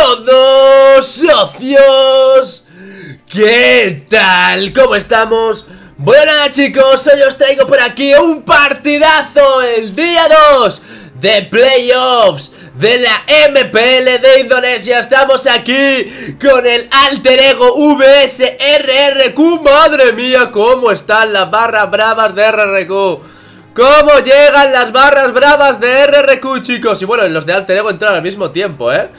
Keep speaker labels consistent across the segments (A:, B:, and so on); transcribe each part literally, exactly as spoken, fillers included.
A: todos, socios. ¿Qué tal? ¿Cómo estamos? Bueno, nada, chicos, hoy os traigo por aquí un partidazo, el día dos de playoffs de la M P L de Indonesia. Estamos aquí con el alter ego V S R R Q. Madre mía, cómo están las barras bravas de R R Q. Cómo llegan las barras bravas de R R Q, chicos. Y bueno, los de alter ego entran al mismo tiempo, ¿eh?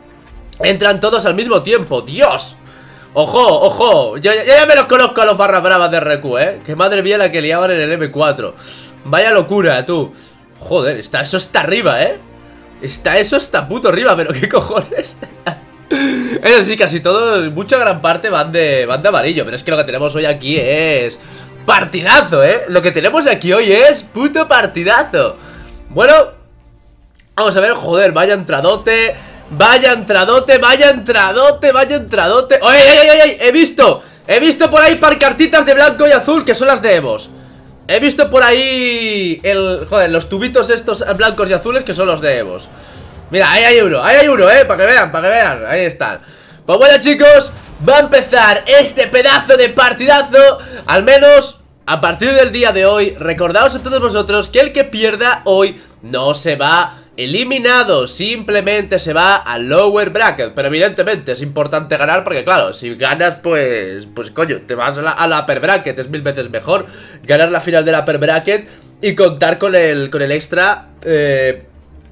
A: Entran todos al mismo tiempo, Dios. Ojo, ojo, yo, yo ya me los conozco a los barras bravas de R R Q, eh. Que madre mía la que liaban en el M cuatro. Vaya locura, tú. Joder, está, eso está arriba, eh. Está eso está puto arriba, pero qué cojones. Eso sí, casi todos, mucha gran parte van de, van de amarillo. Pero es que lo que tenemos hoy aquí es partidazo, eh. Lo que tenemos aquí hoy es puto partidazo. Bueno, vamos a ver, joder, vaya entradote. Vaya entradote, vaya entradote, vaya entradote. ¡Oye, oye, oye, oye! He visto, he visto por ahí pancartitas de blanco y azul, que son las de Evos. He visto por ahí el, joder, los tubitos estos blancos y azules, que son los de Evos. Mira, ahí hay uno, ahí hay uno, eh, para que vean, para que vean, ahí están. Pues bueno, chicos, va a empezar este pedazo de partidazo. Al menos a partir del día de hoy, recordaos a todos vosotros que el que pierda hoy no se va eliminado, simplemente se va al lower bracket. Pero evidentemente es importante ganar, porque claro, si ganas pues, pues coño, te vas a la, a la upper bracket. Es mil veces mejor ganar la final de la upper bracket y contar con el, con el extra eh,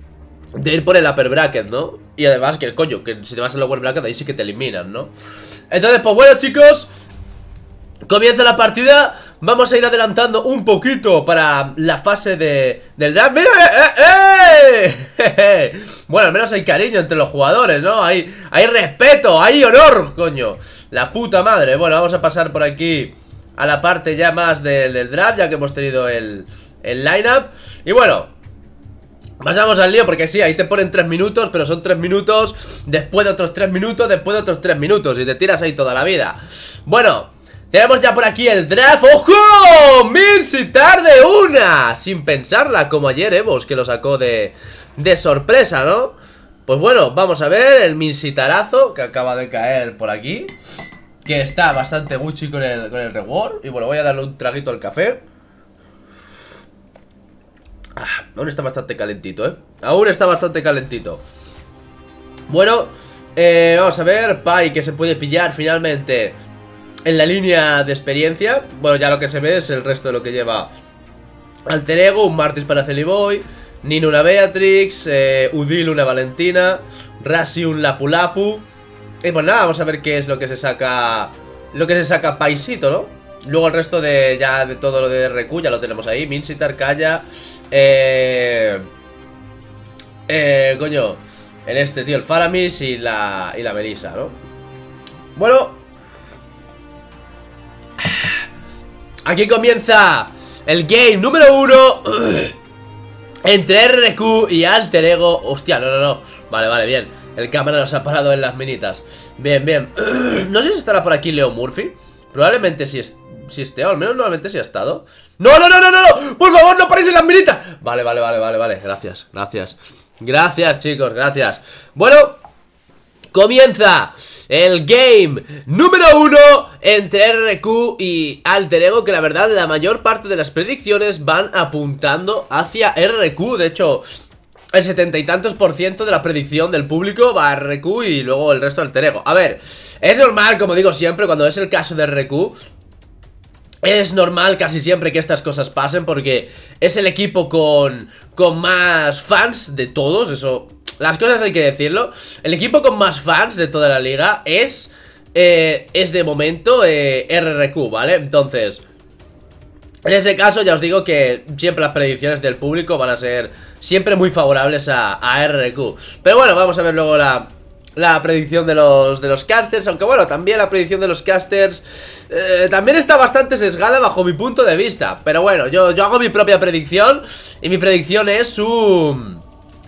A: de ir por el upper bracket, ¿no? Y además que, coño, que si te vas al lower bracket ahí sí que te eliminan, ¿no? Entonces, pues bueno, chicos, comienza la partida. Vamos a ir adelantando un poquito para la fase de, del draft. ¡Mira! ¡Eh, eh! Bueno, al menos hay cariño entre los jugadores, ¿no? Hay, hay respeto, hay honor, coño. La puta madre. Bueno, vamos a pasar por aquí a la parte ya más del, del draft, ya que hemos tenido el, el lineup. Y bueno, pasamos al lío, porque sí, ahí te ponen tres minutos, pero son tres minutos, después de otros tres minutos, después de otros tres minutos, y te tiras ahí toda la vida. Bueno, tenemos ya por aquí el draft. ¡Ojo! ¡Minsitar de una! Sin pensarla, como ayer Evos, que lo sacó de, de sorpresa, ¿no? Pues bueno, vamos a ver el Minsitarazo que acaba de caer por aquí, que está bastante Gucci con el, con el reward. Y bueno, voy a darle un traguito al café. Ah, aún está bastante calentito, ¿eh? Aún está bastante calentito. Bueno, eh, vamos a ver. Pai, que se puede pillar finalmente en la línea de experiencia. Bueno, ya lo que se ve es el resto de lo que lleva alter ego. Un Martis para Celiboy, Nino una Beatrix, eh, Udil una Valentina, Rasi un Lapu Lapu. Y pues nada, vamos a ver qué es lo que se saca. Lo que se saca Paisito, ¿no? Luego el resto de ya de todo lo de R Q ya lo tenemos ahí. Minsitar, Kaya, Eh... Eh... Coño, el este, tío, el Faramis y la... Y la Melissa, ¿no? Bueno, aquí comienza el game número uno entre R R Q y alter ego. Hostia, no, no, no. Vale, vale, bien. El cámara nos ha parado en las minitas. Bien, bien. No sé si estará por aquí Leo Murphy. Probablemente sí, es, sí esté, o al menos normalmente sí ha estado. ¡No, no, no, no, no! no! ¡Por favor, no paréis en las minitas! Vale, vale, vale, vale, vale. Gracias, gracias. Gracias, chicos, gracias. Bueno, comienza el game número uno entre R R Q y alter ego, que la verdad la mayor parte de las predicciones van apuntando hacia R R Q. De hecho, el setenta y tantos por ciento de la predicción del público va a R R Q y luego el resto alter ego. A ver, es normal, como digo siempre, cuando es el caso de R R Q, es normal casi siempre que estas cosas pasen, porque es el equipo con, con más fans de todos. Eso, las cosas hay que decirlo. El equipo con más fans de toda la liga es, eh, es de momento eh, R R Q, ¿vale? Entonces, en ese caso ya os digo que siempre las predicciones del público van a ser siempre muy favorables a, a R R Q. Pero bueno, vamos a ver luego la, la predicción de los, de los casters. Aunque bueno, también la predicción de los casters eh, también está bastante sesgada bajo mi punto de vista. Pero bueno, yo, yo hago mi propia predicción. Y mi predicción es un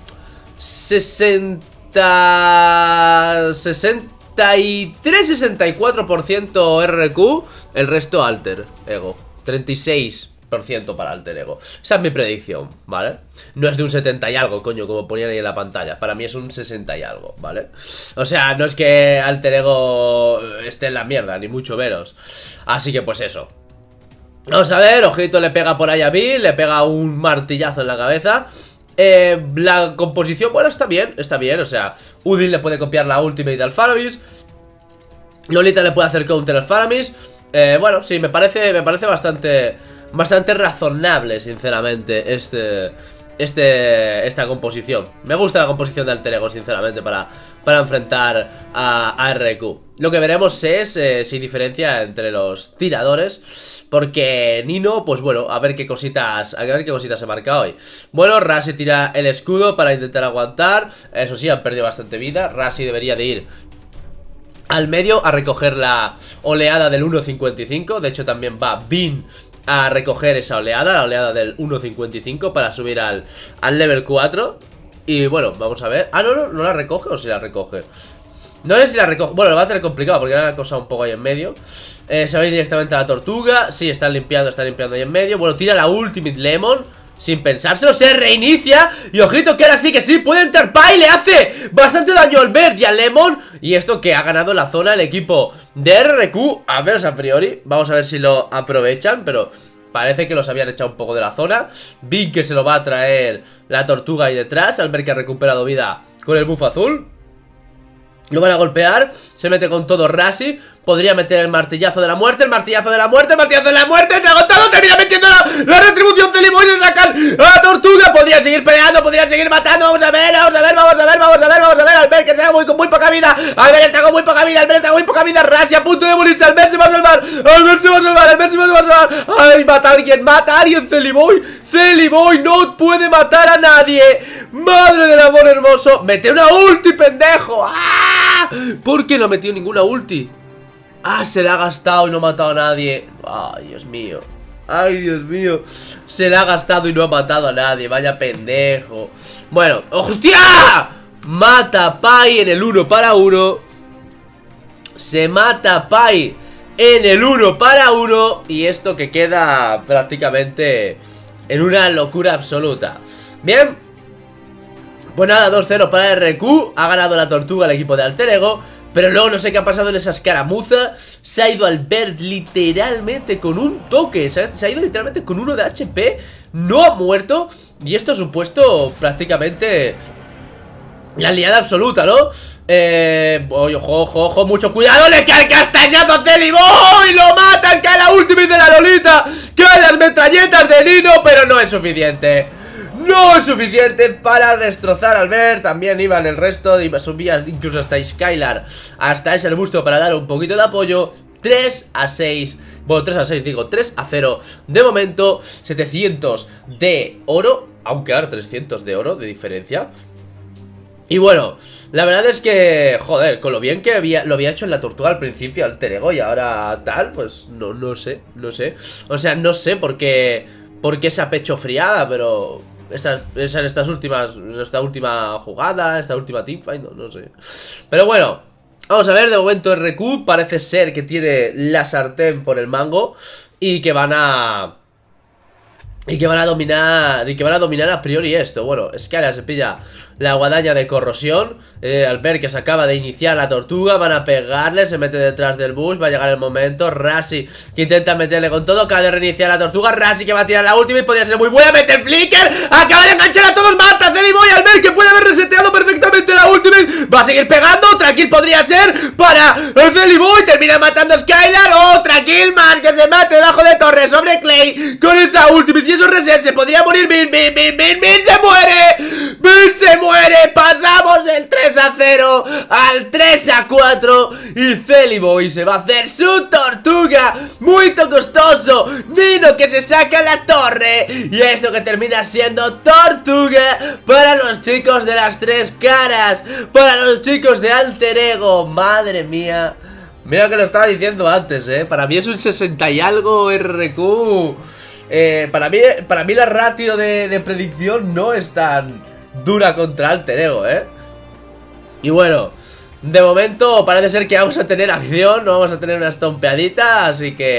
A: sesenta, sesenta y tres, sesenta y cuatro por ciento R R Q. El resto alter ego, treinta y seis por ciento para Alter Ego. Esa es mi predicción, ¿vale? No es de un setenta y algo, coño, como ponían ahí en la pantalla. Para mí es un sesenta y algo, ¿vale? O sea, no es que Alter Ego esté en la mierda, ni mucho menos. Así que pues eso. Vamos a ver, ojito, le pega por ahí a Bill, le pega un martillazo en la cabeza. Eh, la composición, bueno, está bien, está bien, o sea, Udin le puede copiar la ultimate al Faramis. Lolita le puede hacer counter al Faramis. Eh, bueno, sí, me parece, me parece bastante, bastante razonable, sinceramente, este, este, esta composición. Me gusta la composición de Alter Ego, sinceramente, para, para enfrentar a, a R Q. Lo que veremos es eh, si hay diferencia entre los tiradores. Porque Nino, pues bueno, a ver qué cositas, a ver qué cositas se marca hoy. Bueno, Rasi tira el escudo para intentar aguantar. Eso sí, han perdido bastante vida. Rasi debería de ir al medio a recoger la oleada del uno cincuenta y cinco. De hecho también va Bin a recoger esa oleada, la oleada del uno cincuenta y cinco, para subir al, al level cuatro. Y bueno, vamos a ver. Ah, no, no, no la recoge o si la recoge. No sé si la recoge. Bueno, lo va a tener complicado porque era una cosa un poco ahí en medio. eh, Se va a ir directamente a la tortuga. Sí, están limpiando, están limpiando ahí en medio. Bueno, tira la Ultimate Lemon sin pensárselo, se reinicia. Y ojito que ahora sí que sí, puede entrar Pai. Le hace bastante daño al Bert y al Lemon. Y esto que ha ganado la zona el equipo de R Q. A ver, a priori, vamos a ver si lo aprovechan, pero parece que los habían echado un poco de la zona. Big que se lo va a traer la tortuga ahí detrás, al ver que ha recuperado vida con el buff azul. Lo van a golpear, se mete con todo Rasi. Podría meter el martillazo de la muerte, el martillazo de la muerte, el martillazo de la muerte. Entra con todo, termina metiendo la, la retribución de Limoy y sacan a la tortuga. Podrían seguir peleando, podrían seguir matando. Vamos a ver, vamos a ver, vamos a ver, vamos a ver, vamos a ver. Albert que está muy, con muy poca vida. Albert está con muy poca vida, Albert está con muy poca vida. Rasi a punto de morirse, Albert se va a salvar. Albert se va a salvar, Albert se va a salvar. Ay, mata a alguien, mata a alguien, Celiboy. Celiboy no puede matar a nadie. Madre del amor hermoso. Mete una ulti, pendejo. ¡Ah! ¿Por qué no ha metido ninguna ulti? Ah, se la ha gastado y no ha matado a nadie. Ay, Dios mío. Ay, Dios mío. Se la ha gastado y no ha matado a nadie. Vaya pendejo. Bueno, ¡hostia! Mata a Pai en el uno para uno. Se mata a Pai en el uno para uno. Y esto que queda prácticamente en una locura absoluta. Bien. Pues nada, dos cero para R Q. Ha ganado la tortuga el equipo de Alter Ego. Pero luego no sé qué ha pasado en esa escaramuza. Se ha ido Albert literalmente con un toque. Se ha, se ha ido literalmente con uno de H P. No ha muerto. Y esto ha supuesto prácticamente la liada absoluta, ¿no? Eh... Oye, ojo, ojo, ojo, mucho cuidado. Le cae el castañazo a Celiboy. Lo matan, cae la ultimate de la Lolita. Caen las metralletas de Nino. Pero no es suficiente. No es suficiente para destrozar al Albert. También iban el resto, iba, subía incluso hasta Skylar, hasta ese arbusto para dar un poquito de apoyo. Tres a seis. Bueno, tres a seis digo, tres a cero. De momento, setecientos de oro. Aunque ahora trescientos de oro de diferencia. Y bueno, la verdad es que, joder, con lo bien que había, lo había hecho en la tortuga al principio Alter Ego y ahora tal, pues no, no sé, no sé. O sea, no sé por qué, por qué esa pecho friada, pero Estas, esas, estas últimas, esta última jugada, esta última teamfight, no, no sé. Pero bueno, vamos a ver, de momento R Q parece ser que tiene la sartén por el mango. Y que van a... Y que van a dominar. Y que van a dominar a priori esto. Bueno, Skylar se pilla la guadaña de corrosión. eh, Al ver que se acaba de iniciar la tortuga, van a pegarle, se mete detrás del bus. Va a llegar el momento, Rasi que intenta meterle con todo, acaba de reiniciar la tortuga. Rasi que va a tirar la última y podría ser muy buena. Mete el flicker, acaba de enganchar a todos. Mata Celiboy, al ver que puede haber reseteado perfectamente la ultimate. Va a seguir pegando, otra kill podría ser para Celiboy. Termina matando a Skylar, otra kill más que se mete debajo de torre sobre Clay con esa ultimate. Y esos resets, se podría morir. Bin, bin, bin, bin, bin, se muere. Bin se muere. Pasamos del tres a cero al tres a cuatro. Y Celiboy se va a hacer su tortuga. Muy costoso. Nino que se saca la torre. Y esto que termina siendo tortuga para los chicos de las tres caras. Para los chicos de Alter Ego. Madre mía. Mira que lo estaba diciendo antes, eh. Para mí es un sesenta y algo R Q. Eh, para mí, para mí la ratio de, de predicción no es tan dura contra Alter Ego, eh. Y bueno, de momento parece ser que vamos a tener acción, no vamos a tener una estompeadita, así que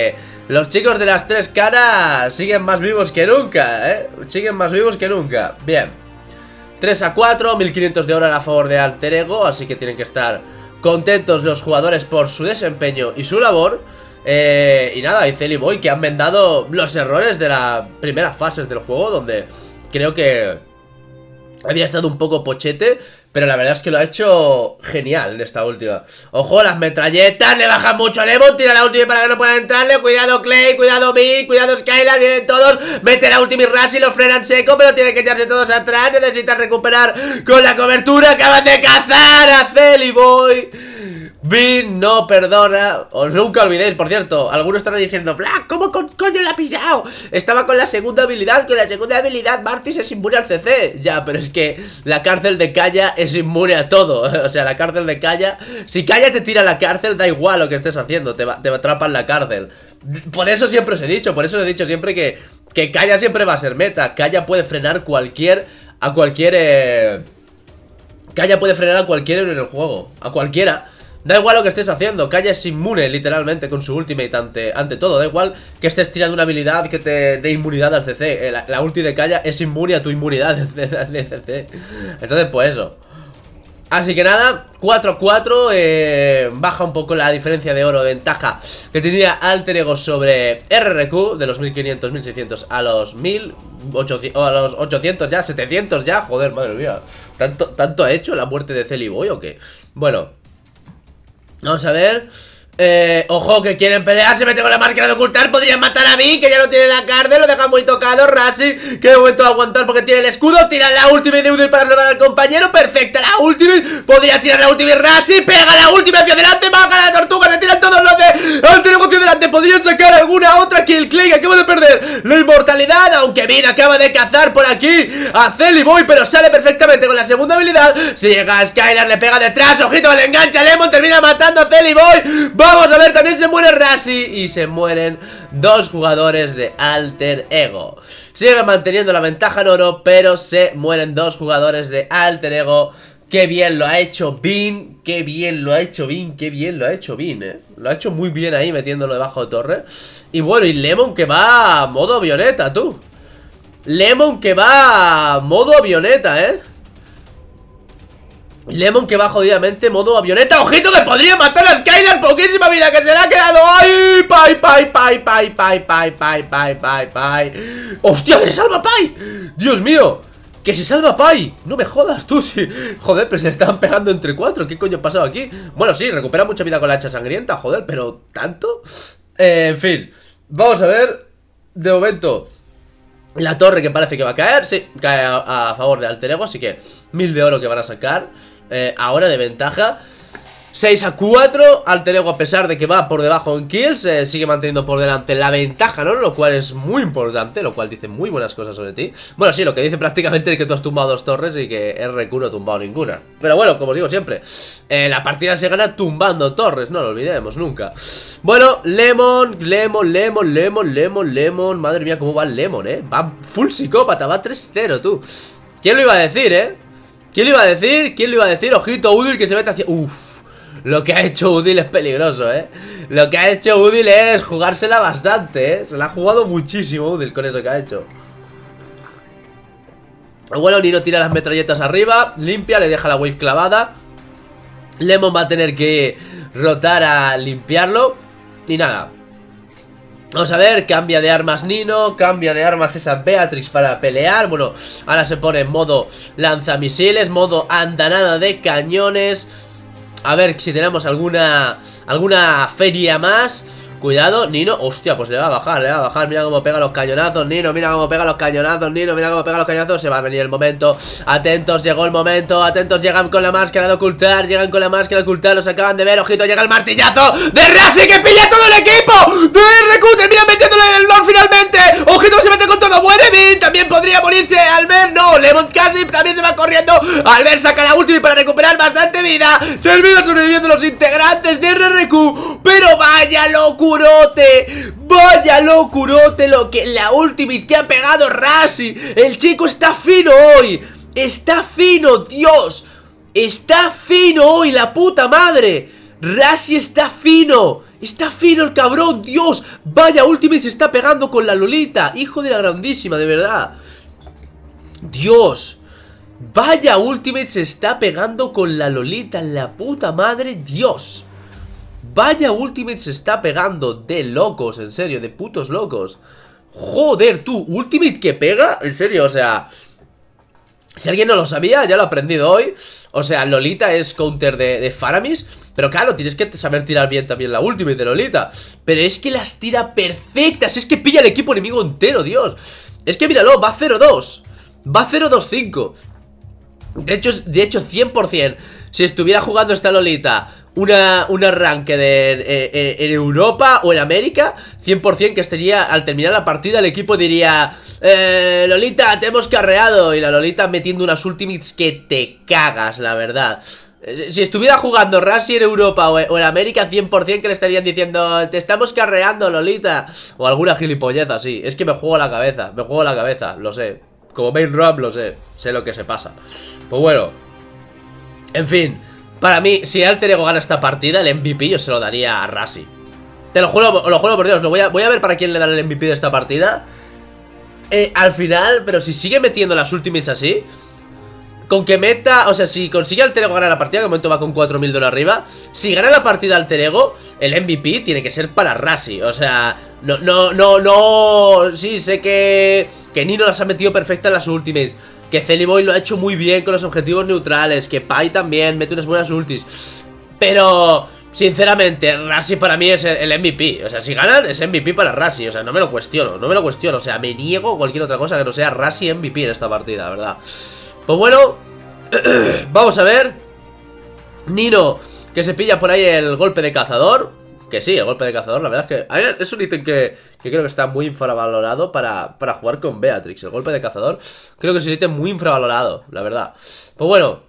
A: Los chicos de las tres caras siguen más vivos que nunca, ¿eh? Siguen más vivos que nunca. Bien. tres a cuatro, mil quinientos de oro a favor de Alter Ego. Así que tienen que estar contentos los jugadores por su desempeño y su labor. eh, Y nada, y Celi Boy, que han vendado los errores de las primeras fases del juego, donde creo que había estado un poco pochete, pero la verdad es que lo ha hecho genial en esta última. Ojo, las metralletas, le bajan mucho a Lemon. Tira la última para que no puedan entrarle. Cuidado Clay, cuidado Big, cuidado Skylar. Vienen todos, mete la última y Rassi, lo frenan seco, pero tienen que echarse todos atrás. Necesitan recuperar con la cobertura. Acaban de cazar a Celi Boy. Vin no perdona. Os nunca olvidéis, por cierto, algunos estarán diciendo: Black, ¿cómo co coño la ha pillado? Estaba con la segunda habilidad. Con la segunda habilidad Martis es inmune al C C. Ya, pero es que la cárcel de Calla es inmune a todo. O sea, la cárcel de Calla, si Calla te tira a la cárcel, da igual lo que estés haciendo, te, va, te atrapa en la cárcel. Por eso siempre os he dicho, por eso os he dicho siempre que Que Calla siempre va a ser meta. Calla puede frenar cualquier A cualquier eh... Calla puede frenar a cualquiera en el juego. A cualquiera. Da igual lo que estés haciendo, Calla es inmune literalmente con su ultimate ante, ante todo. Da igual que estés tirando una habilidad que te dé inmunidad al C C. La, la ulti de Calla es inmune a tu inmunidad de, de, de C C. Entonces pues eso. Así que nada, cuatro a cuatro, eh, baja un poco la diferencia de oro de ventaja que tenía Alter Ego sobre R R Q, de los mil quinientos, mil seiscientos a los mil ochocientos, o a los ochocientos ya, setecientos ya. Joder, madre mía, ¿Tanto, ¿tanto ha hecho la muerte de Celi Boy o qué? Bueno, vamos a ver. Eh, ojo, que quieren pelear, se mete con la máscara de ocultar. Podrían matar a mí, que ya no tiene la cárcel. Lo deja muy tocado, Rassi, que de momento va a aguantar porque tiene el escudo. Tira la ultimate de Udil para salvar al compañero. Perfecta la ultimate, podría tirar la ultimate Rassi. Pega la ultimate hacia adelante, baja la tortuga. Se tiran todos los de Alter Ego hacia adelante. Podrían sacar alguna otra kill. Clay acaba de perder la inmortalidad, aunque Vin acaba de cazar por aquí a Celi Boy, pero sale perfectamente con la segunda habilidad. Si llega a Skylar, le pega detrás. Ojito, le engancha Lemon, termina matando a Celi Boy. Vamos a ver, también se muere Rassi y se mueren dos jugadores de Alter Ego. Siguen manteniendo la ventaja en oro, pero se mueren dos jugadores de Alter Ego. Qué bien lo ha hecho Vin, qué bien lo ha hecho Vin, qué bien lo ha hecho Vin, eh. Lo ha hecho muy bien ahí metiéndolo debajo de torre. Y bueno, y Lemon que va a modo avioneta, tú. Lemon que va a modo avioneta, eh. Lemon que va jodidamente modo avioneta. Ojito que podría matar a Skylar. Poquísima vida que se le ha quedado. ¡Ay! ¡Pai, pai, pai, pai, pai, pai, pai, pai, pai, pai! ¡Hostia, que se salva Pai! ¡Dios mío! ¡Que se salva Pai! No me jodas tú, sí. Joder, pero se estaban pegando entre cuatro. ¿Qué coño ha pasado aquí? Bueno, sí, recupera mucha vida con la hacha sangrienta. Joder, pero ¿tanto? Eh, en fin, vamos a ver. De momento la torre que parece que va a caer. Sí, cae a, a favor de Alter Ego. Así que mil de oro que van a sacar eh, ahora de ventaja. Seis a cuatro, Alter Ego, a pesar de que va por debajo en kills, eh, sigue manteniendo por delante la ventaja, ¿no? Lo cual es muy importante, lo cual dice muy buenas cosas sobre ti. Bueno, sí, lo que dice prácticamente es que tú has tumbado dos torres y que R Q no ha tumbado ninguna. Pero bueno, como os digo siempre, eh, la partida se gana tumbando torres, no lo olvidemos nunca. Bueno, Lemon, Lemon, Lemon, Lemon, Lemon, Lemon. Madre mía, cómo va el Lemon, eh. Va full psicópata, va tres cero, tú. ¿Quién lo iba a decir, eh? ¿Quién lo iba a decir? ¿Quién lo iba a decir? Ojito, Udil que se mete hacia... Uff. Lo que ha hecho Udil es peligroso, ¿eh? Lo que ha hecho Udil es jugársela bastante, ¿eh? Se la ha jugado muchísimo Udil con eso que ha hecho. Bueno, Nino tira las metralletas arriba, limpia, le deja la wave clavada. Lemon va a tener que rotar a limpiarlo. Y nada. Vamos a ver, cambia de armas Nino, cambia de armas esa Beatrix para pelear. Bueno, ahora se pone en modo lanzamisiles, modo andanada de cañones. A ver si tenemos alguna alguna feria más. Cuidado, Nino, hostia, pues le va a bajar, le va a bajar. Mira cómo pega los cañonazos, Nino, mira cómo pega los cañonazos, Nino, mira cómo pega los cañonazos. Se va a venir el momento, atentos, llegó el momento. Atentos, llegan con la máscara de ocultar. Llegan con la máscara de ocultar, los acaban de ver. Ojito, llega el martillazo de Rassi que pilla todo el equipo de R Q, termina metiéndole en el Lord finalmente. Ojito, se mete con todo, muere Vin. También podría morirse Albert, no, Lemon casi también se va corriendo. Albert saca la última para recuperar bastante vida. Terminan sobreviviendo los integrantes de R R Q. Pero vaya locura, vaya locurote lo que la ultimate que ha pegado Rassi. El chico está fino hoy. Está fino, Dios. Está fino hoy, la puta madre. Rassi está fino. Está fino el cabrón, Dios. Vaya Ultimate se está pegando con la Lolita. Hijo de la grandísima, de verdad. Dios. Vaya Ultimate se está pegando con la Lolita. La puta madre, Dios. Vaya Ultimate se está pegando. De locos, en serio, de putos locos. Joder, tú, Ultimate que pega. En serio, o sea, si alguien no lo sabía, ya lo he aprendido hoy. O sea, Lolita es counter de, de Faramis. Pero claro, tienes que saber tirar bien también la Ultimate de Lolita. Pero es que las tira perfectas. Es que pilla el equipo enemigo entero, Dios. Es que míralo, va cero dos. Va cero dos cinco. De hecho, de hecho cien por cien. Si estuviera jugando esta Lolita Una, un arranque de, eh, eh, en Europa o en América, cien por cien que estaría, al terminar la partida, el equipo diría eh, Lolita, te hemos carreado. Y la Lolita metiendo unas ultimates que te cagas, la verdad. Si estuviera jugando Rassi en Europa o en América, cien por cien que le estarían diciendo te estamos carreando, Lolita. O alguna gilipollez así. Es que me juego la cabeza, me juego la cabeza, lo sé. Como main rap, lo sé, sé lo que se pasa. Pues bueno, en fin, para mí, si Alter Ego gana esta partida, el M V P yo se lo daría a Rassi. Te lo juro, lo juro por Dios, lo voy a, voy a ver para quién le dan el M V P de esta partida. eh, Al final, pero si sigue metiendo las ultimates así, con que meta, o sea, si consigue Alter Ego ganar la partida, que de momento va con cuatro mil dólares arriba. Si gana la partida Alter Ego, el M V P tiene que ser para Rassi. O sea, no, no, no, no. Sí, sé que Que Nino las ha metido perfectas en las ultimates, que Celiboy lo ha hecho muy bien con los objetivos neutrales, que Pai también mete unas buenas ultis. Pero, sinceramente, Rassi para mí es el M V P. O sea, si ganan es M V P para Rassi. O sea, no me lo cuestiono, no me lo cuestiono. O sea, me niego a cualquier otra cosa que no sea Rassi M V P en esta partida, la verdad. Pues bueno, vamos a ver. Nino, que se pilla por ahí el golpe de cazador. Que sí, el golpe de cazador, la verdad es que a ver, es un ítem que, que creo que está muy infravalorado para, para jugar con Beatrix. El golpe de cazador creo que es un ítem muy infravalorado, la verdad. Pues bueno,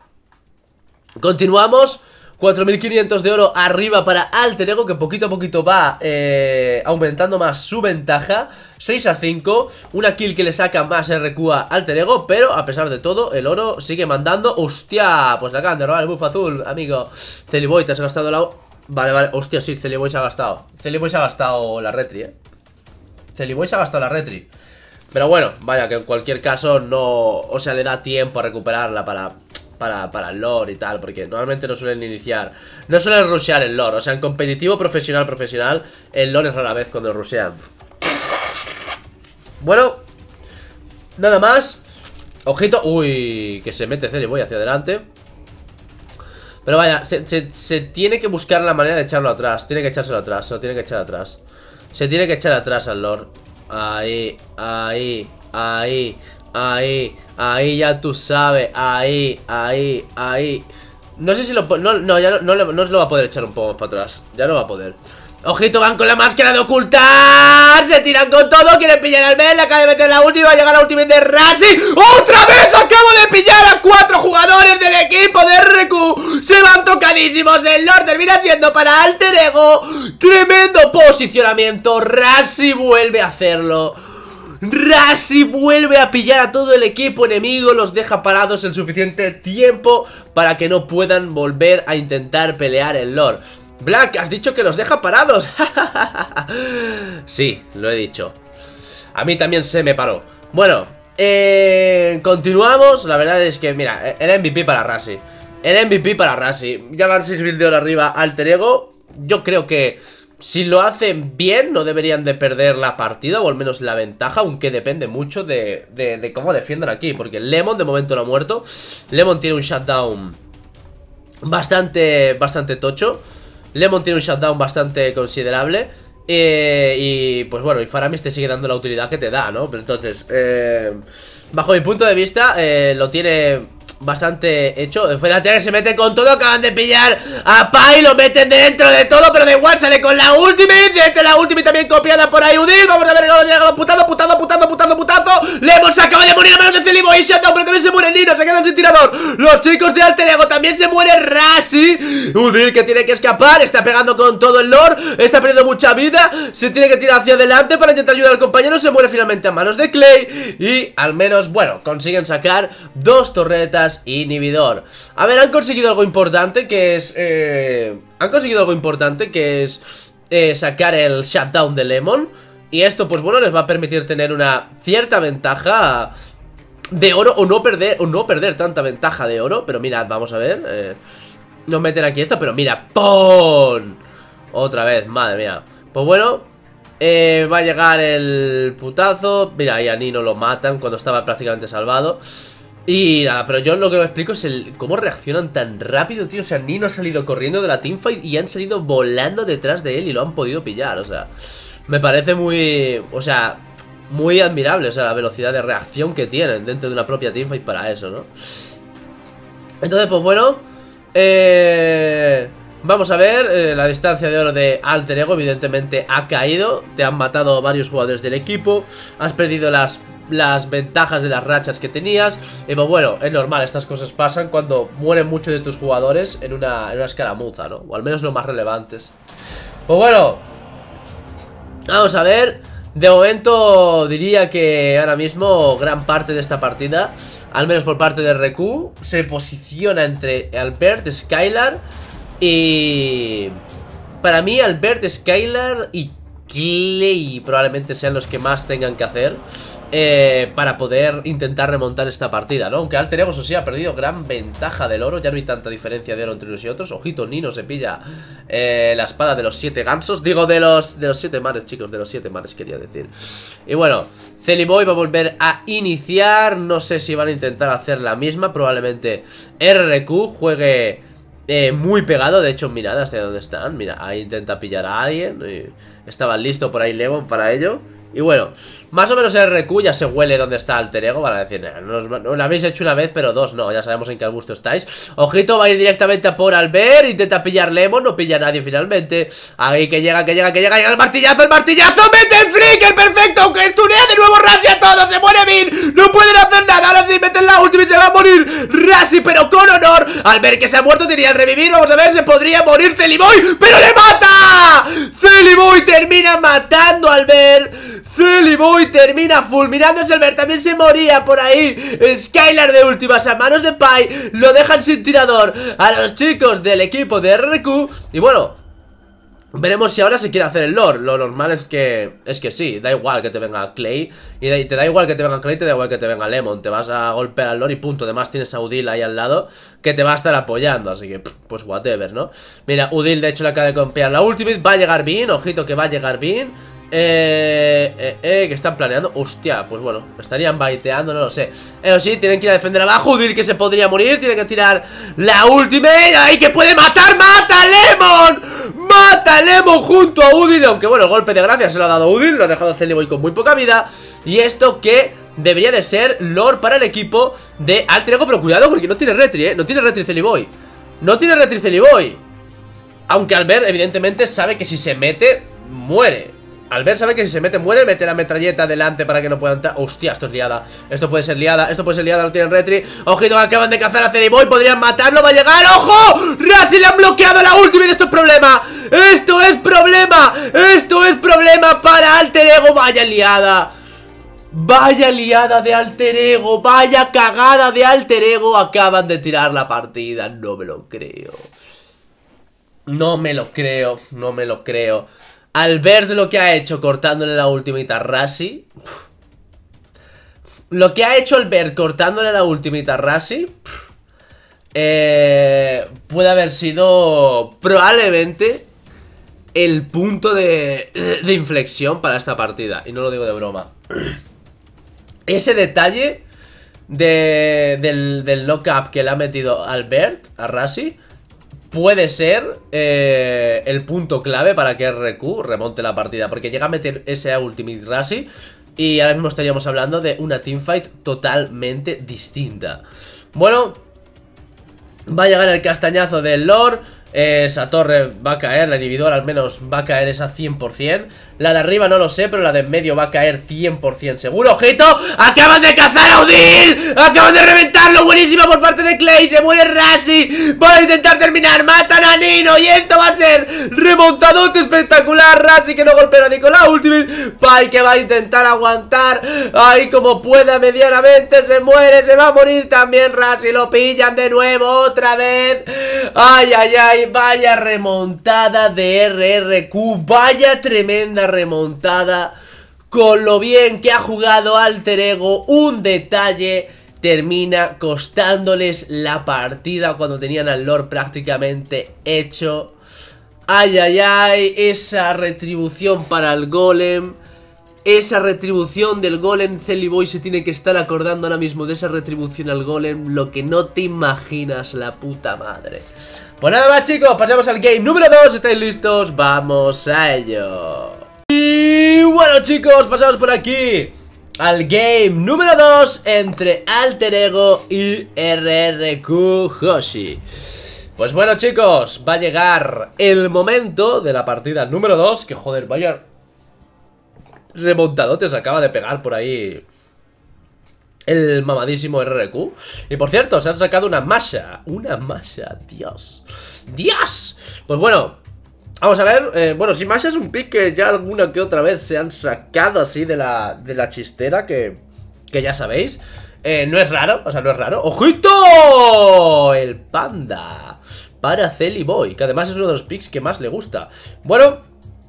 A: continuamos. Cuatro mil quinientos de oro arriba para Alter Ego, que poquito a poquito va eh, aumentando más su ventaja. Seis a cinco, una kill que le saca más R Q a Alter Ego, pero a pesar de todo, el oro sigue mandando. ¡Hostia! Pues le acaban de robar el buff azul, amigo. Celiboy, te has gastado la... Vale, vale, hostia, sí, Celiboy se ha gastado. Celiboy se ha gastado la retri, eh. Celiboy se ha gastado la retri. Pero bueno, vaya, que en cualquier caso no... O sea, le da tiempo a recuperarla para... Para, para el lore y tal, porque normalmente no suelen iniciar, no suelen rushear el lore. O sea, en competitivo profesional, profesional, el lore es rara vez cuando rushean. Bueno, nada más. Ojito, uy, que se mete Celiboy hacia adelante. Pero vaya, se, se, se tiene que buscar la manera de echarlo atrás. Tiene que echárselo atrás, se lo tiene que echar atrás. Se tiene que echar atrás al lore. Ahí, ahí, ahí, ahí, ahí, ya tú sabes. Ahí, ahí, ahí. No sé si lo... No, no ya no, no, no se lo va a poder echar un poco más para atrás. Ya no va a poder. Ojito, van con la máscara de ocultar. Se tiran con todo, quieren pillar al Mel. Acaba de meter la última, llega la última de Rassi. ¡Otra vez! Acabo de pillar a cuatro jugadores del equipo de R Q. Se van tocadísimos. El Lord termina siendo para Alter Ego. Tremendo posicionamiento. Rassi vuelve a hacerlo. Rassi vuelve a pillar a todo el equipo enemigo. Los deja parados el suficiente tiempo para que no puedan volver a intentar pelear el Lord. Black, has dicho que los deja parados. Sí, lo he dicho. A mí también se me paró. Bueno, eh, continuamos. La verdad es que, mira, el M V P para Rassi. El M V P para Rassi. Ya van seis mil de oro arriba Alter Ego. Yo creo que si lo hacen bien no deberían de perder la partida, o al menos la ventaja, aunque depende mucho de, de, de cómo defiendan aquí. Porque Lemon de momento no ha muerto. Lemon tiene un shutdown bastante, bastante tocho. Lemon tiene un shutdown bastante considerable. eh, Y pues bueno, y Faramis te sigue dando la utilidad que te da, ¿no? Pero entonces, eh, bajo mi punto de vista, eh, lo tiene bastante hecho. Espérate que se mete con todo. Acaban de pillar a Pai, lo meten dentro de todo, pero da igual, sale con la ultimate. Desde la ultimate también copiada por ahí Udil. Vamos a ver cómo llega los putazo, putazo, putazo, putazo, putazo. Lemon se acaba de morir a manos de Celiboy y shutdown, pero también se muere Nino, se quedan sin tirador. Los chicos de Alter Ego, también se muere Rassi. Udil que tiene que escapar, está pegando con todo el lore, está perdiendo mucha vida. Se tiene que tirar hacia adelante para intentar ayudar al compañero. Se muere finalmente a manos de Clay. Y al menos, bueno, consiguen sacar dos torretas inhibidor. A ver, han conseguido algo importante que es... Eh, han conseguido algo importante que es... eh, sacar el shutdown de Lemon. Y esto pues bueno les va a permitir tener una cierta ventaja de oro, o no perder, o no perder tanta ventaja de oro. Pero mirad, vamos a ver, eh, nos meten aquí esto, pero mira, ¡pum! Otra vez, madre mía. Pues bueno, eh, va a llegar el putazo. Mira, ahí a Nino lo matan cuando estaba prácticamente salvado. Y nada, pero yo lo que me explico es el cómo reaccionan tan rápido, tío. O sea, Nino ha salido corriendo de la teamfight y han salido volando detrás de él y lo han podido pillar, o sea, me parece muy, o sea, muy admirable, o sea, la velocidad de reacción que tienen dentro de una propia teamfight para eso, ¿no? Entonces, pues bueno, eh... vamos a ver, eh, la distancia de oro de Alter Ego evidentemente ha caído. Te han matado varios jugadores del equipo. Has perdido las, las ventajas de las rachas que tenías. Y pues bueno, es normal, estas cosas pasan cuando mueren muchos de tus jugadores en una, en una escaramuza, ¿no? O al menos los más relevantes. Pues bueno, vamos a ver. De momento diría que ahora mismo gran parte de esta partida, al menos por parte de R Q, se posiciona entre Albert, Skylar y... para mí Albert, Skylar y Clay probablemente sean los que más tengan que hacer eh, para poder intentar remontar esta partida, ¿no? Aunque Alter Ego, eso sí, ha perdido gran ventaja del oro. Ya no hay tanta diferencia de oro entre unos y otros. Ojito, Nino se pilla eh, la espada de los siete gansos. Digo, de los, de los siete mares, chicos, de los siete mares quería decir. Y bueno, Celiboy va a volver a iniciar. No sé si van a intentar hacer la misma. Probablemente R Q juegue eh, muy pegado. De hecho, mirad hasta dónde están. Mira, ahí intenta pillar a alguien y estaba listo por ahí Lemon para ello. Y bueno, más o menos el R Q ya se huele donde está Alter Ego. Van a decir, no, no, no lo habéis hecho una vez, pero dos no, ya sabemos en qué gusto estáis. Ojito, va a ir directamente a por Albert. Intenta pillar Lemon, no pilla a nadie finalmente. Ahí que llega, que llega, que llega. Llega el martillazo, el martillazo, mete el flick, el perfecto. Aunque estunea de nuevo Rassi a todos, se muere Bin. No pueden hacer nada, ahora sí meten la última y se va a morir Rassi, pero con honor. Albert que se ha muerto, tenía el revivir. Vamos a ver, se podría morir Celiboy, pero le mata. Celiboy termina matando a Albert. Celiboy termina fulminándose. Albert también se moría por ahí. Skylar de últimas a manos de Pai. Lo dejan sin tirador a los chicos del equipo de R Q. Y bueno, veremos si ahora se quiere hacer el lore. Lo normal es que es que sí, da igual que te venga Clay. Y te da igual que te venga Clay, te da igual que te venga Lemon. Te vas a golpear al lore y punto. Además tienes a Udil ahí al lado que te va a estar apoyando, así que pues whatever, ¿no? Mira, Udil de hecho le acaba de copiar la ultimate. Va a llegar bien, ojito que va a llegar bien. Eh, eh, eh, que están planeando. Hostia, pues bueno, estarían baiteando, no lo sé. Pero sí, tienen que ir a defender abajo. Udil que se podría morir, tiene que tirar la ultimate. ¡Ay, que puede matar! ¡Mata a Lemon! ¡Mata a Lemon junto a Udil! Aunque bueno, el golpe de gracia se lo ha dado Udil. Lo ha dejado a Celiboy con muy poca vida. Y esto que debería de ser lore para el equipo de Alter Ego. Pero cuidado porque no tiene retri, eh No tiene retri Celiboy. No tiene retri Celiboy. Aunque Albert evidentemente sabe que si se mete, muere. Albert sabe que si se mete muere, mete la metralleta delante para que no pueda entrar. Hostia, esto es liada. Esto puede ser liada, esto puede ser liada, no tienen retri. Ojito, acaban de cazar a Celiboy, podrían matarlo, va a llegar. ¡Ojo! Rassi le han bloqueado la última y esto es problema. Esto es problema. Esto es problema para Alter Ego. Vaya liada. Vaya liada de Alter Ego. Vaya cagada de Alter Ego. Acaban de tirar la partida. No me lo creo. No me lo creo. No me lo creo. Albert lo que ha hecho cortándole la ultimate a Rassi. Lo que ha hecho Albert cortándole la ultimate a Rassi eh, puede haber sido probablemente el punto de, de inflexión para esta partida. Y no lo digo de broma. Ese detalle de, del, del knock-up que le ha metido Albert a Rassi puede ser eh, el punto clave para que R Q remonte la partida. Porque llega a meter ese ultimate Rassi y ahora mismo estaríamos hablando de una teamfight totalmente distinta. Bueno, va a llegar el castañazo del lore. eh, Esa torre va a caer, la inhibidora al menos va a caer esa cien por cien. La de arriba no lo sé, pero la de en medio va a caer cien por cien seguro. ¡Ojito! ¡Acaban de cazar a Udil! ¡Acaban de reventarlo! ¡Buenísimo por parte de Clay! ¡Se muere Rashi! ¡Van a intentar terminar! ¡Matan a Nino! ¡Y esto va a ser remontadote espectacular! Rashi que no golpea ni con la ultimate. Pai que va a intentar aguantar ahí como pueda medianamente. Se muere, se va a morir también Rashi. Lo pillan de nuevo otra vez. ¡Ay, ay, ay! Vaya remontada de R R Q. Vaya tremenda remontada, con lo bien que ha jugado Alter Ego. Un detalle termina costándoles la partida cuando tenían al Lord prácticamente hecho. Ay, ay, ay, esa retribución para el golem. Esa retribución del golem. Celiboy se tiene que estar acordando ahora mismo de esa retribución al golem. Lo que no te imaginas, la puta madre. Pues nada más, chicos, pasamos al game número dos. ¿Estáis listos? Vamos a ello. Y bueno, chicos, pasamos por aquí al game número dos entre Alter Ego y R R Q Hoshi. Pues bueno, chicos, va a llegar el momento de la partida número dos. Que joder, vaya remontadote se acaba de pegar por ahí el mamadísimo R R Q. Y por cierto, se han sacado una Masha. Una Masha, Dios. ¡Dios! Pues bueno, vamos a ver, eh, bueno, si Masha es un pick que ya alguna que otra vez se han sacado así de la, de la chistera, que, que ya sabéis. eh, No es raro, o sea, no es raro. ¡Ojito! El panda para Celiboy, que además es uno de los picks que más le gusta. Bueno,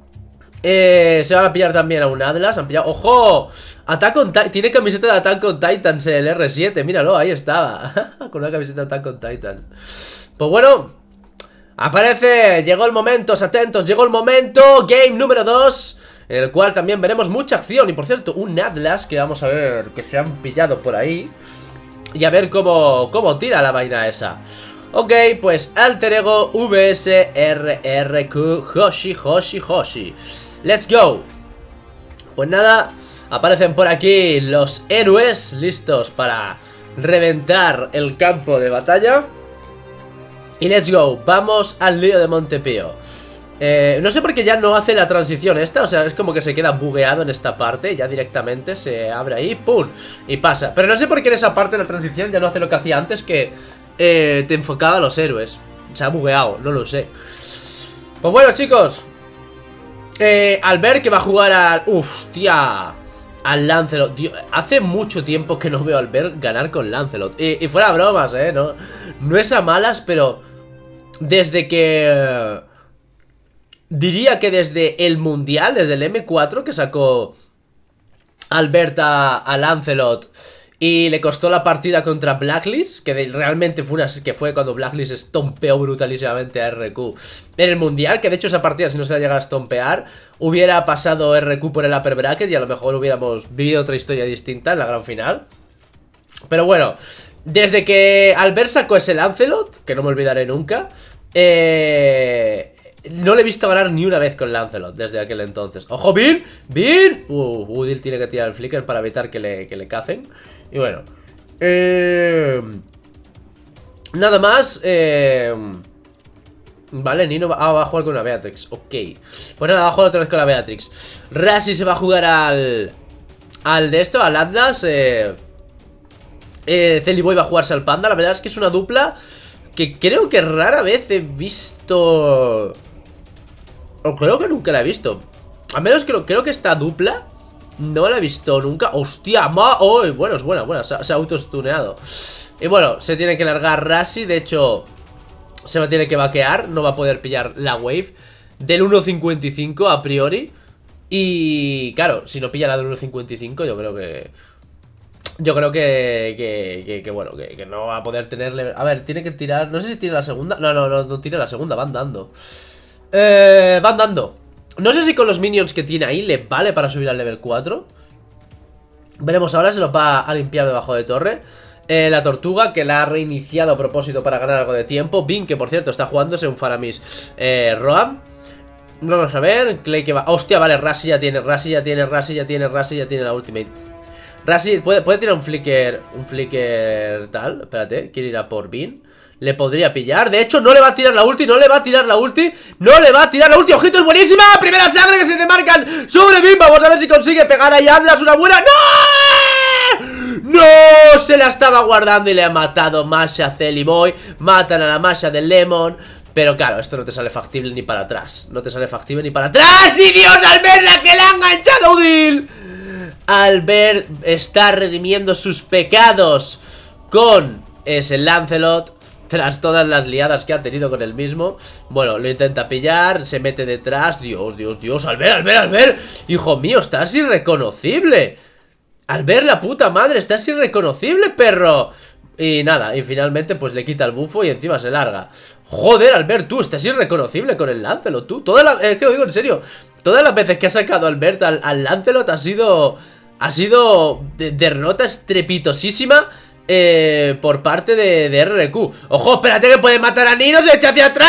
A: eh, se van a pillar también a un Atlas. Han pillado, ¡ojo! Attack on Titan, tiene camiseta de Attack on Titans el R siete, míralo, ahí estaba. Con una camiseta de Attack on Titans. Pues bueno, aparece, llegó el momento, atentos, llegó el momento. Game número dos, en el cual también veremos mucha acción. Y por cierto, un Atlas que vamos a ver que se han pillado por ahí. Y a ver cómo, cómo tira la vaina esa. Ok, pues Alter Ego vs R R Q Hoshi, Hoshi, Hoshi. Let's go. Pues nada, aparecen por aquí los héroes listos para reventar el campo de batalla. Y let's go, vamos al lío de Montepío. eh, No sé por qué ya no hace la transición esta. O sea, es como que se queda bugueado en esta parte. Ya directamente se abre ahí, pum, y pasa. Pero no sé por qué en esa parte de la transición ya no hace lo que hacía antes, que eh, te enfocaba a los héroes. Se ha bugueado, no lo sé. Pues bueno, chicos, eh, al ver que va a jugar al... Uf, hostia, al Lancelot. Dios, hace mucho tiempo que no veo al Ver ganar con Lancelot. Y, y fuera bromas, eh, no, no es a malas, pero desde que... Diría que desde el Mundial, desde el eme cuatro que sacó Albert a, a Lancelot y le costó la partida contra Blacklist, que de, realmente fue una que fue cuando Blacklist estompeó brutalísimamente a R Q en el Mundial, que de hecho esa partida, si no se la llega a estompear, hubiera pasado R Q por el upper bracket y a lo mejor hubiéramos vivido otra historia distinta en la gran final. Pero bueno, desde que Albert sacó ese Lancelot, que no me olvidaré nunca, eh... no le he visto ganar ni una vez con Lancelot desde aquel entonces. ¡Ojo, Bin! ¡Bin! Uh, Udil tiene que tirar el flicker para evitar que le, que le cacen. Y bueno, eh... nada más. eh... Vale, Nino va, ah, va a jugar con una Beatrix. Ok, pues nada, va a jugar otra vez con la Beatrix. Rashi se va a jugar al... Al de esto, al Atlas. eh... eh, Celiboy va a jugarse al Panda. La verdad es que es una dupla que creo que rara vez he visto... O creo que nunca la he visto. Al menos creo, creo que esta dupla no la he visto nunca. ¡Hostia! Ma oh, bueno, es buena, buena. Se, se ha autostuneado. Y bueno, se tiene que largar Rashi. De hecho, se va a tener que vaquear. No va a poder pillar la wave del uno cincuenta y cinco a priori. Y claro, si no pilla la del uno cincuenta y cinco, yo creo que... Yo creo que, que, que, que bueno, que, que no va a poder tenerle... A ver, tiene que tirar... No sé si tira la segunda. No, no, no, no tira la segunda, van dando. Eh, van dando. No sé si con los minions que tiene ahí le vale para subir al level cuatro. Veremos ahora, se los va a limpiar debajo de torre. eh, La tortuga, que la ha reiniciado a propósito para ganar algo de tiempo. Bin, que por cierto está jugándose un Faramis eh, Roam. Vamos a ver, Clay que va... Hostia, vale, Rashi ya tiene, Rashi ya tiene, Rashi ya tiene, Rashi ya tiene la ultimate. Rashi puede, puede tirar un flicker, un flicker tal. Espérate, quiere ir a por Bin. le podría pillar. De hecho, no le va a tirar la ulti, no le va a tirar la ulti. No le va a tirar la ulti. ¡Ojito, es buenísima! Primera sangre que se demarcan sobre Bim. Vamos a ver si consigue pegar ahí a Atlas una buena. ¡No! ¡No! Se la estaba guardando y le ha matado Masha Celi Boy. Matan a la Masha del Lemon. Pero claro, esto no te sale factible ni para atrás. No te sale factible ni para atrás. ¡Y Dios, al ver la que le ha enganchado Udil! Albert está redimiendo sus pecados con ese Lancelot tras todas las liadas que ha tenido con el mismo. Bueno, lo intenta pillar, se mete detrás. Dios, Dios, Dios, Albert, Albert, Albert. Hijo mío, estás irreconocible. Albert, la puta madre, estás irreconocible, perro. Y nada, y finalmente pues le quita el bufo y encima se larga. Joder, Albert, tú estás irreconocible con el Lancelot, tú. Toda la, es que lo digo en serio. Todas las veces que ha sacado Albert al, al Lancelot ha sido... Ha sido de, derrota estrepitosísima eh, por parte de, de R R Q. ¡Ojo, espérate que puede matar a Nino! ¡Se echa hacia atrás!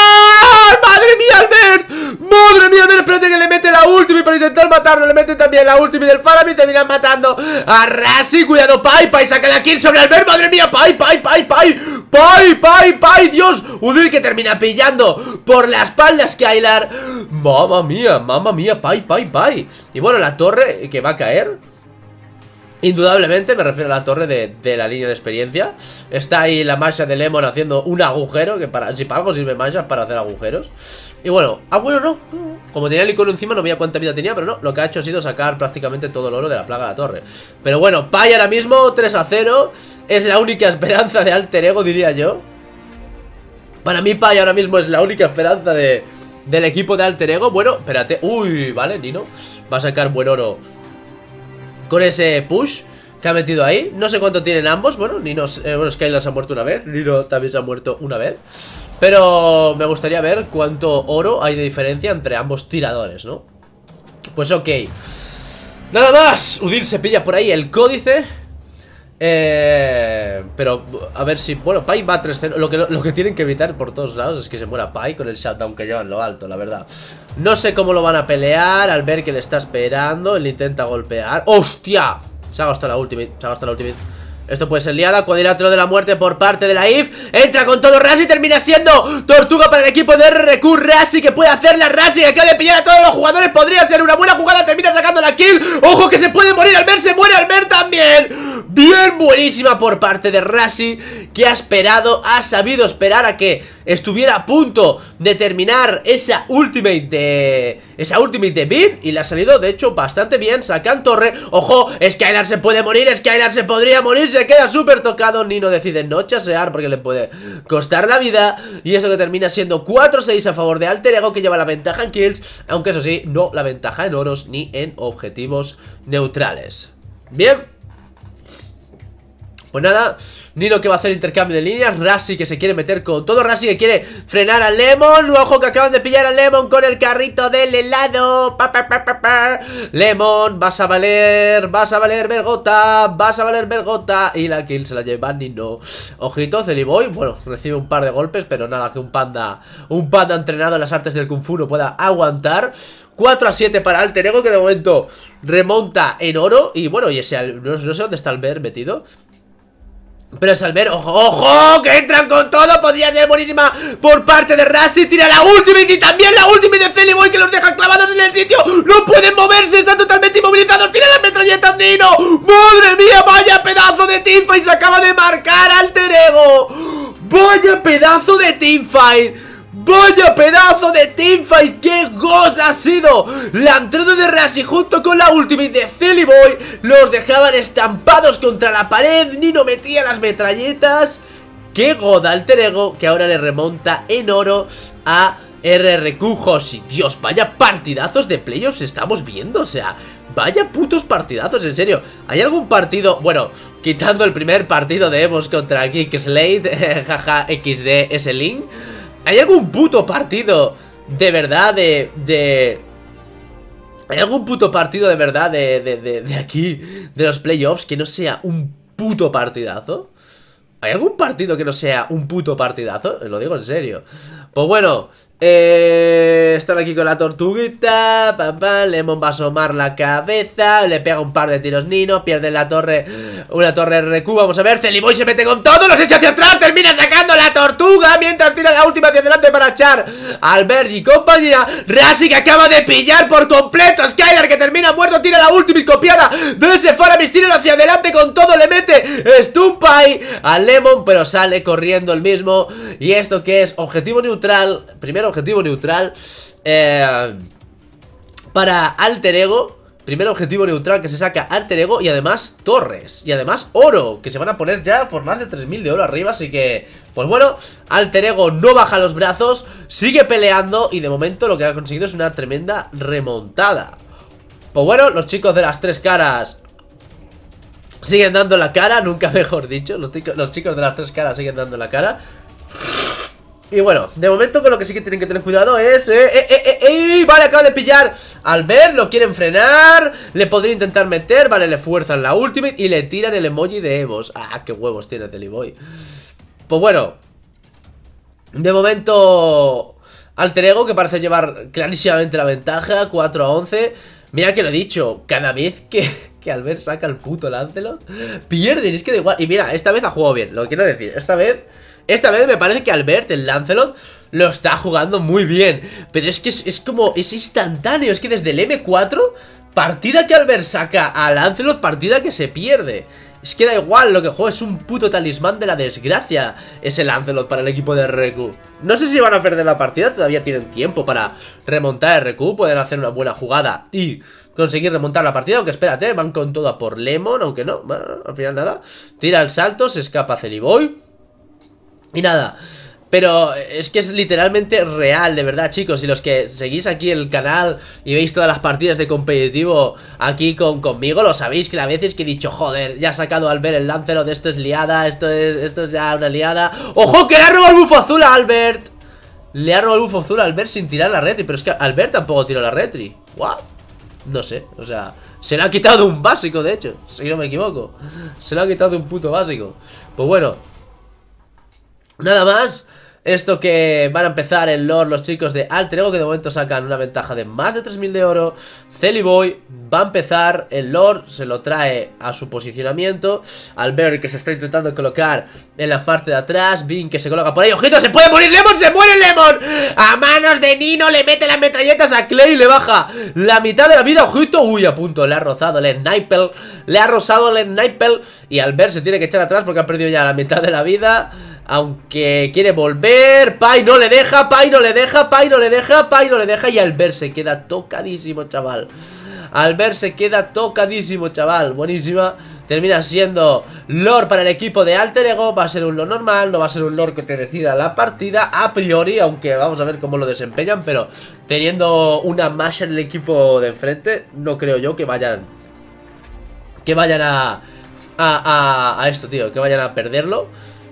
A: ¡Madre mía, Albert! ¡Madre mía, Albert! Espérate que le mete la ultimate para intentar matarlo. Le mete también la ultimate del Faram y terminan matando a Rassi. Cuidado, Pai, Pai saca la kill sobre Albert. ¡Madre mía, Pai, Pai, Pai, Pai! ¡Pai, Pai, Pai! ¡Dios! Udil que termina pillando por la espalda a Skylar. ¡Mamma mía, mamma mía! ¡Pai, Pai, Pai! Y bueno, la torre que va a caer, indudablemente, me refiero a la torre de, de la línea de experiencia. Está ahí la Masha de Lemon haciendo un agujero, que para, si para algo sirve Masha, para hacer agujeros. Y bueno, ah bueno, no, como tenía el icono encima no veía cuánta vida tenía, pero no, lo que ha hecho ha sido sacar prácticamente todo el oro de la plaga de la torre. Pero bueno, Pai ahora mismo tres a cero. Es la única esperanza de Alter Ego, diría yo. Para mí Pai ahora mismo es la única esperanza de, del equipo de Alter Ego. Bueno, espérate, uy, vale, Nino va a sacar buen oro con ese push que ha metido ahí. No sé cuánto tienen ambos. Bueno, Nino, eh, bueno, Skylar se ha muerto una vez. Nino también se ha muerto una vez. Pero me gustaría ver cuánto oro hay de diferencia entre ambos tiradores, ¿no? Pues ok. Nada más. Udil se pilla por ahí el códice. Eh, pero a ver si... Bueno, Pai va a tres cero. Lo que, lo que tienen que evitar por todos lados es que se muera Pai con el shutdown que lleva en lo alto, la verdad. No sé cómo lo van a pelear. Al ver que le está esperando, él intenta golpear. ¡Hostia! Se ha gastado la ultimate, se ha gastado la ultimate. Esto puede ser liada, cuadrilátero de la muerte por parte de la I F. Entra con todo Rassi, termina siendo tortuga para el equipo de R R Q. Rassi que puede hacerla, Rassi que acaba de pillar a todos los jugadores. Podría ser una buena jugada, termina sacando la kill. Ojo que se puede morir, Albert se muere, Albert también. Bien, buenísima por parte de Rassi, que ha esperado, ha sabido esperar a que estuviera a punto de terminar esa ultimate de... Esa ultimate de Bim, y le ha salido de hecho bastante bien. Sacan torre, ojo, Skylar se puede morir, Skylar se podría morir. Se queda súper tocado, Nino decide no chasear porque le puede costar la vida. Y eso que termina siendo cuatro seis a favor de Alter Ego, que lleva la ventaja en kills, aunque eso sí, no la ventaja en oros ni en objetivos neutrales. Bien. Pues nada, Nino que va a hacer intercambio de líneas. Rassi que se quiere meter con todo. Rassi que quiere frenar al Lemon. Ojo que acaban de pillar al Lemon con el carrito del helado. Pa, pa, pa, pa, pa. Lemon, vas a valer. Vas a valer Vergota. Vas a valer Vergota. Y la kill se la lleva Nino. Ojito, Celiboy. Bueno, recibe un par de golpes, pero nada que un panda Un panda entrenado en las artes del Kung Fu no pueda aguantar. cuatro a siete para Alter Ego, que de momento remonta en oro. Y bueno, y ese, no, no sé dónde está Albert metido, pero es Albert, ojo, ojo, que entran con todo. Podría ser buenísima por parte de Rassi. Tira la ultimate y también la ultimate de Celiboy, que los deja clavados en el sitio. No pueden moverse, están totalmente inmovilizados. Tira las metralletas, Nino. Madre mía, vaya pedazo de teamfight se acaba de marcar Alter Ego. Vaya pedazo de teamfight. ¡Vaya pedazo de teamfight! ¡Qué god ha sido! La entrada de Rassi junto con la ultimate de Celiboy los dejaban estampados contra la pared. Nino metía las metralletas. ¡Qué god! Alter Ego, que ahora le remonta en oro a R R Q Hoshi. Dios, vaya partidazos de playoffs estamos viendo. O sea, vaya putos partidazos, en serio. ¿Hay algún partido? Bueno, quitando el primer partido de Evos contra Geek Slate, jaja, equis de ese link. ¿Hay algún puto partido de verdad de... de... ¿Hay algún puto partido de verdad de, de, de, de aquí, de los playoffs, que no sea un puto partidazo? ¿Hay algún partido que no sea un puto partidazo? Lo digo en serio. Pues bueno, Eh, están aquí con la tortuguita. Pam, pam, Lemon va a asomar la cabeza. Le pega un par de tiros Nino. Pierde la torre. Una torre R Q. Vamos a ver. Celiboy se mete con todo. Los echa hacia atrás. Termina sacando la tortuga. Mientras tira la última hacia adelante para echar Albert y compañía. Rasi que acaba de pillar por completo. Skylar que termina muerto. Tira la última copiada de ese Faramis. Tira hacia adelante con todo. Le mete Stumpy a Lemon. Pero sale corriendo el mismo. Y esto que es objetivo neutral. Primero objetivo neutral eh, para Alter Ego. Primer objetivo neutral que se saca Alter Ego. Y además torres. Y además oro, que se van a poner ya por más de tres mil de oro arriba. Así que, pues bueno, Alter Ego no baja los brazos. Sigue peleando. Y de momento lo que ha conseguido es una tremenda remontada. Pues bueno, los chicos de las tres caras siguen dando la cara, nunca mejor dicho. Los, los chicos de las tres caras siguen dando la cara. Y bueno, de momento con lo que sí que tienen que tener cuidado es... Eh, eh, eh, eh, eh, vale, acaba de pillar Albert, lo quieren frenar. Le podría intentar meter, vale, le fuerzan la ultimate y le tiran el emoji de Evos. Ah, qué huevos tiene Celiboy. Pues bueno, de momento Alter Ego que parece llevar clarísimamente la ventaja, cuatro a once. Mira que lo he dicho, cada vez que, que Albert saca el puto Lancelot pierden, es que da igual. Y mira, esta vez ha jugado bien, lo quiero decir. Esta vez... Esta vez me parece que Albert, el Lancelot, lo está jugando muy bien. Pero es que es, es como, es instantáneo. Es que desde el eme cuatro, partida que Albert saca a Lancelot, partida que se pierde. Es que da igual, lo que juega es un puto talismán de la desgracia ese Lancelot para el equipo de R Q. No sé si van a perder la partida, todavía tienen tiempo para remontar R Q. Pueden hacer una buena jugada y conseguir remontar la partida, aunque espérate, van con todo a por Lemon, aunque no, bueno, al final nada. Tira el salto, se escapa Celiboy. Y nada, pero es que es literalmente real, de verdad, chicos. Y los que seguís aquí el canal y veis todas las partidas de competitivo aquí con, conmigo, lo sabéis que a veces que he dicho, joder, ya ha sacado Albert el Lancelot, esto es liada, esto es, esto es ya una liada. ¡Ojo, que le ha robado el bufo azul a Albert! Le ha robado el bufo azul a Albert sin tirar la retri, pero es que Albert tampoco tiró la retri. ¿What? No sé, o sea, se lo ha quitado de un básico, de hecho, si no me equivoco. Se lo ha quitado de un puto básico. Pues bueno, nada más, esto que van a empezar el lore los chicos de Alter Ego, que de momento sacan una ventaja de más de tres mil de oro. Celiboy va a empezar el lore, se lo trae a su posicionamiento. Albert que se está intentando colocar en la parte de atrás. Vin que se coloca por ahí, ojito, se puede morir Lemon, se muere Lemon. A manos de Nino, le mete las metralletas a Clay, le baja la mitad de la vida, ojito. Uy, a punto, le ha rozado el sniper. Le ha rozado el sniper. Y Albert se tiene que echar atrás porque ha perdido ya la mitad de la vida. Aunque quiere volver. Pai no le deja, Pai no le deja, Pai no le deja, Pai no le deja. Y Albert se queda tocadísimo, chaval. Albert se queda tocadísimo, chaval. Buenísima. Termina siendo lore para el equipo de Alter Ego. Va a ser un lore normal, no va a ser un lore que te decida la partida a priori, aunque vamos a ver cómo lo desempeñan. Pero teniendo una Mash en el equipo de enfrente, no creo yo que vayan Que vayan a A, a, a esto, tío, que vayan a perderlo.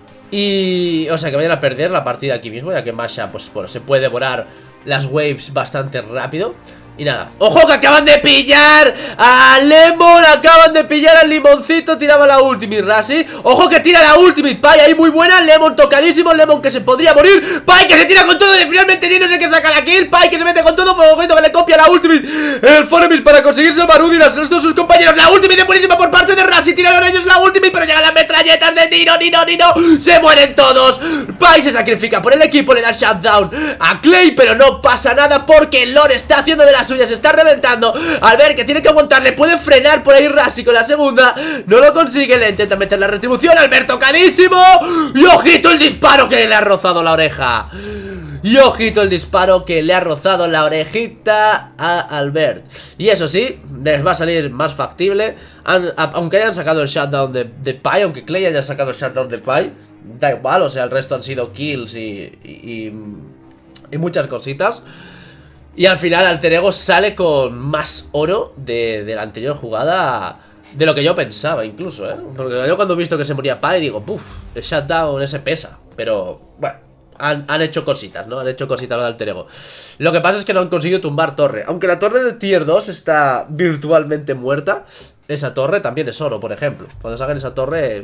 A: Y, o sea, que vayan a perder la partida aquí mismo, ya que Masha, pues bueno, se puede devorar las waves bastante rápido. Y nada, ¡ojo que acaban de pillar a Lemon! Acaban de pillar al limoncito. Tiraba la ultimate, Rasi. ¡Ojo que tira la ultimate! Pai ahí muy buena. Lemon tocadísimo. Lemon que se podría morir. Pai que se tira con todo. Y finalmente Nino es el que saca la kill. Pai que se mete con todo. Por ojito que le copia la ultimate el Foremis para conseguir salvar Udy y las restos de sus compañeros. La ultimate buenísima por parte de Rasi. Tiraron ellos la ultimate, pero llegan las metralletas de Nino. Nino, Nino. Se mueren todos. Pai se sacrifica por el equipo. Le da shutdown a Clay, pero no pasa nada porque el Lore está haciendo de las suyas, se está reventando. Al ver que tiene que aguantar, le puede frenar por ahí Rasi con la segunda. No lo consigue, le intenta meter la retribución. Albert tocadísimo. Y ojito el disparo que le ha rozado la oreja. Y ojito el disparo que le ha rozado la orejita a Albert. Y eso sí, les va a salir más factible. Han, a, aunque hayan sacado el shutdown de, de Pai, aunque Clay haya sacado el shutdown de Pai, da igual, o sea, el resto han sido kills y, y, y, y muchas cositas. Y al final Alter Ego sale con más oro de, de la anterior jugada, de lo que yo pensaba incluso, ¿eh? Porque yo cuando he visto que se moría Pai digo, puff, el shutdown ese pesa. Pero, bueno, han, han hecho cositas, ¿no? Han hecho cositas lo de Alter Ego. Lo que pasa es que no han conseguido tumbar torre. Aunque la torre de tier dos está virtualmente muerta, esa torre también es oro, por ejemplo. Cuando saquen esa torre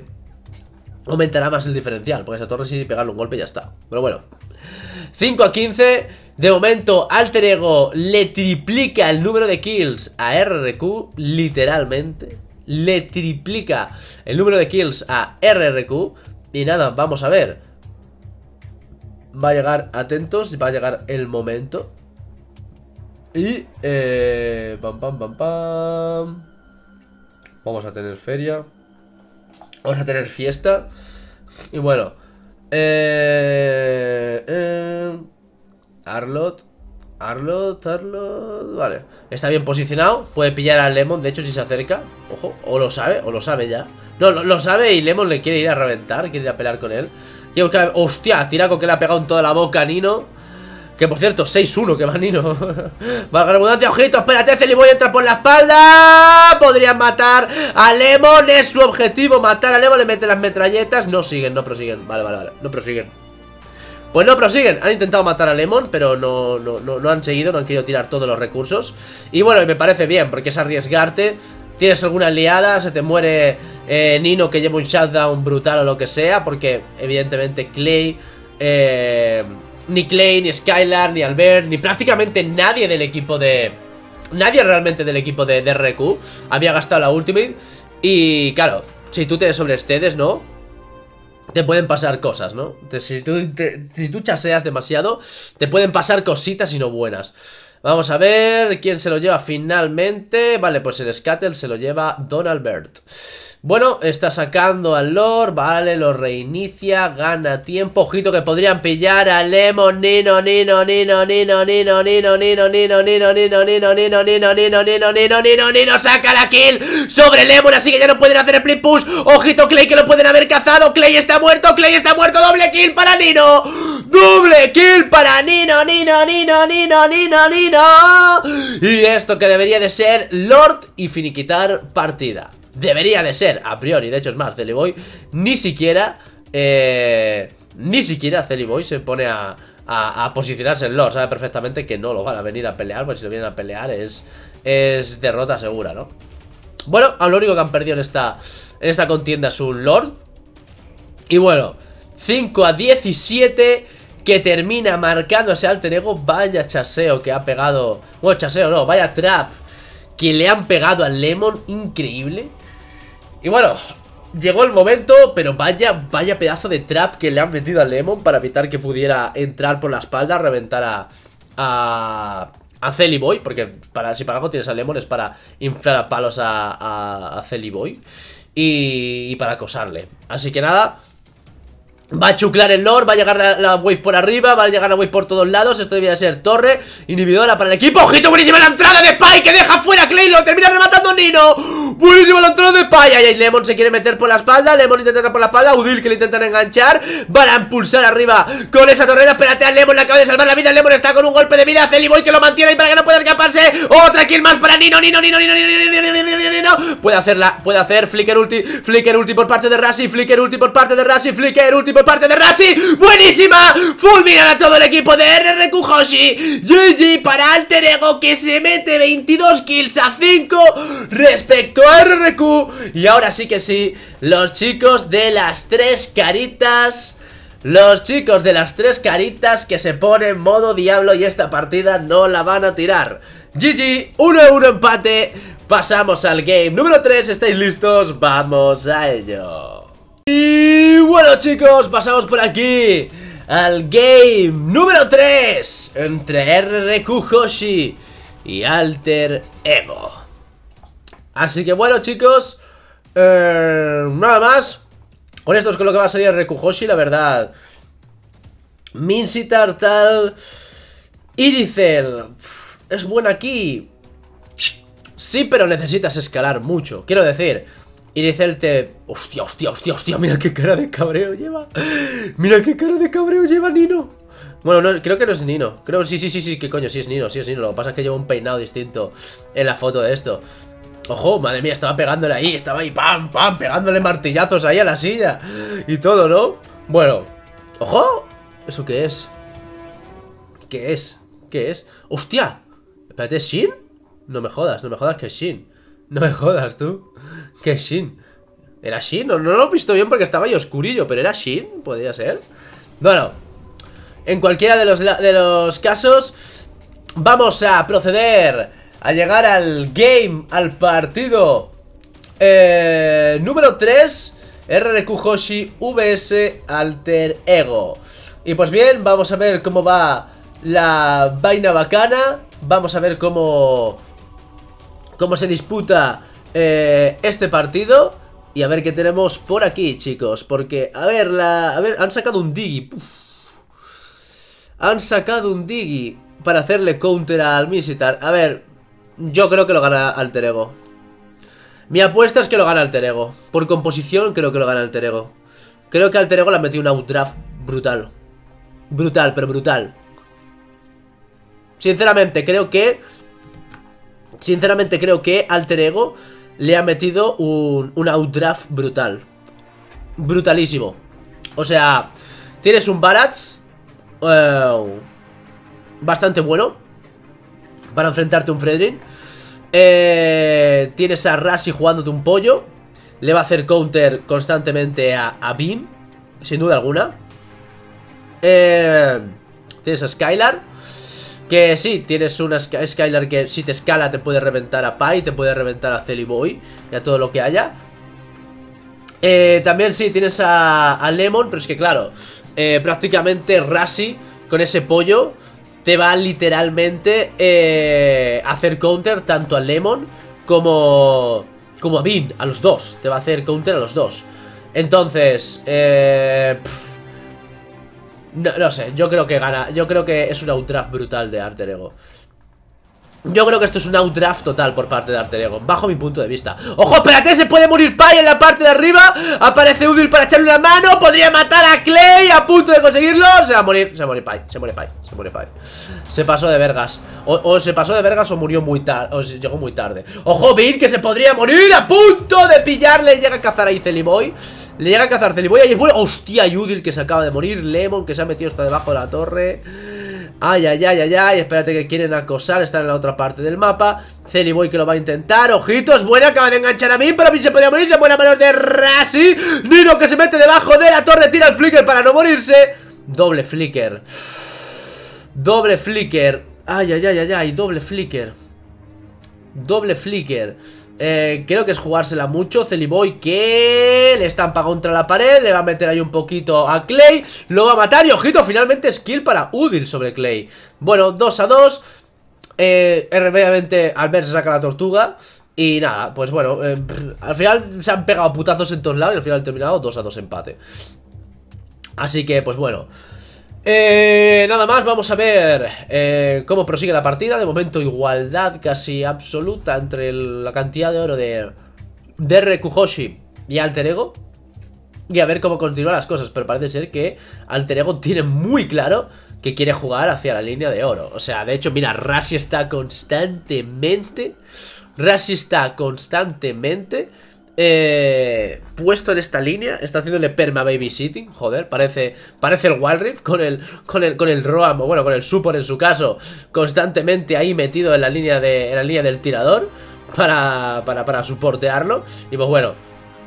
A: aumentará más el diferencial, porque esa torre sí pegarle un golpe y ya está. Pero bueno, cinco a quince. De momento, Alter Ego le triplica el número de kills a R R Q, literalmente. Le triplica el número de kills a R R Q. Y nada, vamos a ver. Va a llegar, atentos, va a llegar el momento. Y, eh... Pam, pam, pam, pam. Vamos a tener feria. Vamos a tener fiesta. Y bueno. Eh... eh Arlott, Arlott, Arlott, vale. Está bien posicionado, puede pillar a Lemon. De hecho si se acerca, ojo, o lo sabe, o lo sabe ya. No, lo, lo sabe y Lemon le quiere ir a reventar, quiere ir a pelear con él. Y, hostia, tiraco que le ha pegado en toda la boca a Nino. Que por cierto, seis uno que va Nino. Valga la redundancia, ojito, espérate, Celiboy entra por la espalda. Podrían matar a Lemon, es su objetivo, matar a Lemon, le mete las metralletas. No siguen, no prosiguen, vale, vale, vale, no prosiguen. Pues no prosiguen, han intentado matar a Lemon, pero no, no, no, no han seguido, no han querido tirar todos los recursos. Y bueno, me parece bien, porque es arriesgarte. Tienes alguna liada, se te muere eh, Nino que lleva un shutdown brutal o lo que sea, porque evidentemente Clay, eh, ni Clay, ni Skylar, ni Albert, ni prácticamente nadie del equipo de... Nadie realmente del equipo de, de R Q había gastado la ultimate. Y claro, si tú te sobreexcedes, ¿no? Te pueden pasar cosas, ¿no? Entonces, si, tú, te, si tú chaseas demasiado, te pueden pasar cositas y no buenas. Vamos a ver quién se lo lleva finalmente. Vale, pues el Scuttle se lo lleva Don Albert. Bueno, está sacando al Lord. Vale, lo reinicia, gana tiempo. Ojito que podrían pillar a Lemon. Nino, Nino, Nino, Nino, Nino, Nino, Nino, Nino, Nino, Nino, Nino, Nino, Nino, Nino, Nino, Nino, Nino, Nino, Nino, saca la kill sobre Lemon, así que ya no pueden hacer el split push. Ojito Clay que lo pueden haber cazado. Clay está muerto, Clay está muerto. Doble kill para Nino. Doble kill para Nino, Nino, Nino, Nino, Nino, Nino. Y esto que debería de ser Lord y finiquitar partida. Debería de ser, a priori, de hecho es más, Celiboy ni siquiera, eh, ni siquiera Celiboy se pone a, a, a posicionarse en Lord. Sabe perfectamente que no lo van a venir a pelear, porque si lo vienen a pelear es, es derrota segura, ¿no? Bueno, a lo único que han perdido en esta, en esta contienda es un Lord. Y bueno, cinco a diecisiete, que termina marcando ese Alter Ego. Vaya chaseo que ha pegado, bueno, chaseo no, vaya trap que le han pegado al Lemon, increíble. Y bueno, llegó el momento, pero vaya, vaya pedazo de trap que le han metido al Lemon para evitar que pudiera entrar por la espalda, reventar a, a, a Celiboy, porque para, si para algo tienes al Lemon es para inflar a palos a, a, a Celiboy y, y para acosarle. Así que nada, va a chuclar el Lord, va a llegar la, la wave por arriba, va a llegar la wave por todos lados. Esto debería ser torre inhibidora para el equipo. ¡Ojito! Buenísima la entrada de Pai, que deja fuera a Clay, lo termina rematando Nino. Buenísima la entrada de Pai. Ahí Lemon se quiere meter por la espalda. Lemon intenta entrar por la espalda. Udil que le intentan enganchar. Van a impulsar arriba con esa torreta. Espérate, a Lemon le acaba de salvar la vida. Lemon está con un golpe de vida. Celiboy que lo mantiene y para que no pueda escaparse. Otra kill más para Nino. Nino, Nino, Nino, Nino, Nino, Nino, Nino, Nino, Nino. Puede hacerla, puede hacer Flicker ulti. Flicker ulti por parte de Rassi. Flicker ulti por parte de Rassi. Flicker ulti por parte de Rassi. ¡Buenísima! Fulminan a todo el equipo de R R Q Hoshi. G G para Alter Ego, que se mete veintidós kills a cinco respecto a R R Q. Y ahora sí que sí, los chicos de las tres caritas, los chicos de las tres caritas que se ponen modo diablo y esta partida no la van a tirar. G G, uno a uno empate. Pasamos al game número tres. ¿Estáis listos? Vamos a ello. Y bueno chicos, pasamos por aquí al game número tres entre R R Q Hoshi y Alter Ego. Así que bueno chicos, eh, nada más. Con esto es con lo que va a salir R R Q Hoshi, la verdad. Mincy tal. Iricel es buena aquí. Sí, pero necesitas escalar mucho. Quiero decir, Iricel te... Hostia, hostia, hostia, hostia. Mira qué cara de cabreo lleva. Mira qué cara de cabreo lleva Nino. Bueno, no, creo que no es Nino. Creo, sí, sí, sí, sí, que coño, sí es Nino, sí es Nino. Lo que pasa es que lleva un peinado distinto en la foto de esto. Ojo, madre mía, estaba pegándole ahí. Estaba ahí, pam, pam, pegándole martillazos ahí a la silla y todo, ¿no? Bueno, ojo. ¿Eso qué es? ¿Qué es? ¿Qué es? ¡Hostia! Espérate, ¿es Shin? No me jodas, no me jodas que es Shin. No me jodas tú. ¿Qué es Shin? ¿Era Shin? No, no lo he visto bien porque estaba ahí oscurillo, pero ¿era Shin? ¿Podría ser? Bueno, En cualquiera de los, de los casos, vamos a proceder a llegar al game, al partido eh, número tres, R R Q Hoshi vs Alter Ego. Y pues bien, vamos a ver cómo va la vaina bacana. Vamos a ver cómo Cómo se disputa eh, este partido. Y a ver qué tenemos por aquí, chicos. Porque, a ver, la, a ver, han sacado un Digi. Puf. Han sacado un Digi para hacerle counter al Misitar. A ver, yo creo que lo gana Alter Ego. Mi apuesta es que lo gana Alter Ego. Por composición creo que lo gana Alter Ego. Creo que Alter Ego le ha metido un outdraft brutal. Brutal, pero brutal. Sinceramente creo que Sinceramente creo que Alter Ego le ha metido un, un outdraft brutal. Brutalísimo. O sea, tienes un Barats uh, bastante bueno para enfrentarte a un Fredrin. eh, Tienes a Rashi jugándote un pollo. Le va a hacer counter constantemente a, a Bean, sin duda alguna. eh, Tienes a Skylar, que sí, tienes una Skylar que si te escala te puede reventar a Pai, te puede reventar a Celiboy y a todo lo que haya. eh, También sí, tienes a, a Lemon, pero es que claro, eh, prácticamente Rashi con ese pollo te va literalmente eh, a hacer counter tanto a Lemon como, como a Bean, a los dos. Te va a hacer counter a los dos. Entonces, eh... Pff, No, no sé, yo creo que gana. Yo creo que es un outdraft brutal de Alter Ego. Yo creo que esto es un outdraft total por parte de Alter Ego, bajo mi punto de vista. ¡Ojo, espérate! Se puede morir Pai en la parte de arriba. Aparece Udil para echarle una mano. Podría matar a Clay, a punto de conseguirlo. Se va a morir, se va a morir Pai, se muere Pai, se muere Pai. Se pasó de vergas. O, o se pasó de vergas o murió muy tarde. O se llegó muy tarde. ¡Ojo, Bean, que se podría morir! A punto de pillarle. Llega a cazar ahí Celiboy. Le llega a cazar Celiboy y es bueno. Hostia, Udil que se acaba de morir. Lemon que se ha metido hasta debajo de la torre. Ay, ay, ay, ay, ay. Espérate que quieren acosar. Están en la otra parte del mapa. Celiboy que lo va a intentar. Ojito, es buena. Acaba de enganchar a mí. Pero a mí se podría morirse. Buena manos de Rashi. Nino que se mete debajo de la torre. Tira el flicker para no morirse. Doble flicker. Doble flicker. Ay, ay, ay, ay, ay. Doble flicker. Doble flicker. Eh, creo que es jugársela mucho. Celiboy que le estampa contra la pared. Le va a meter ahí un poquito a Clay. Lo va a matar y ojito, finalmente skill para Udil sobre Clay. Bueno, dos a dos. eh, Obviamente Albert se saca la tortuga. Y nada, pues bueno, eh, al final se han pegado putazos en todos lados. Y al final han terminado dos a dos empate. Así que pues bueno, Eh, nada más, vamos a ver eh, cómo prosigue la partida. De momento igualdad casi absoluta entre el, la cantidad de oro de, de R R Q Hoshi y Alter Ego. Y a ver cómo continúan las cosas. Pero parece ser que Alter Ego tiene muy claro que quiere jugar hacia la línea de oro. O sea, de hecho, mira, Rashi está constantemente Rashi está constantemente Eh, puesto en esta línea. Está haciéndole perma babysitting. Joder, parece parece el Wild Rift con el, con el, con el Roam, o bueno, con el Support en su caso, constantemente ahí metido en la línea, de, en la línea del tirador Para, para, para soportearlo. Y pues bueno,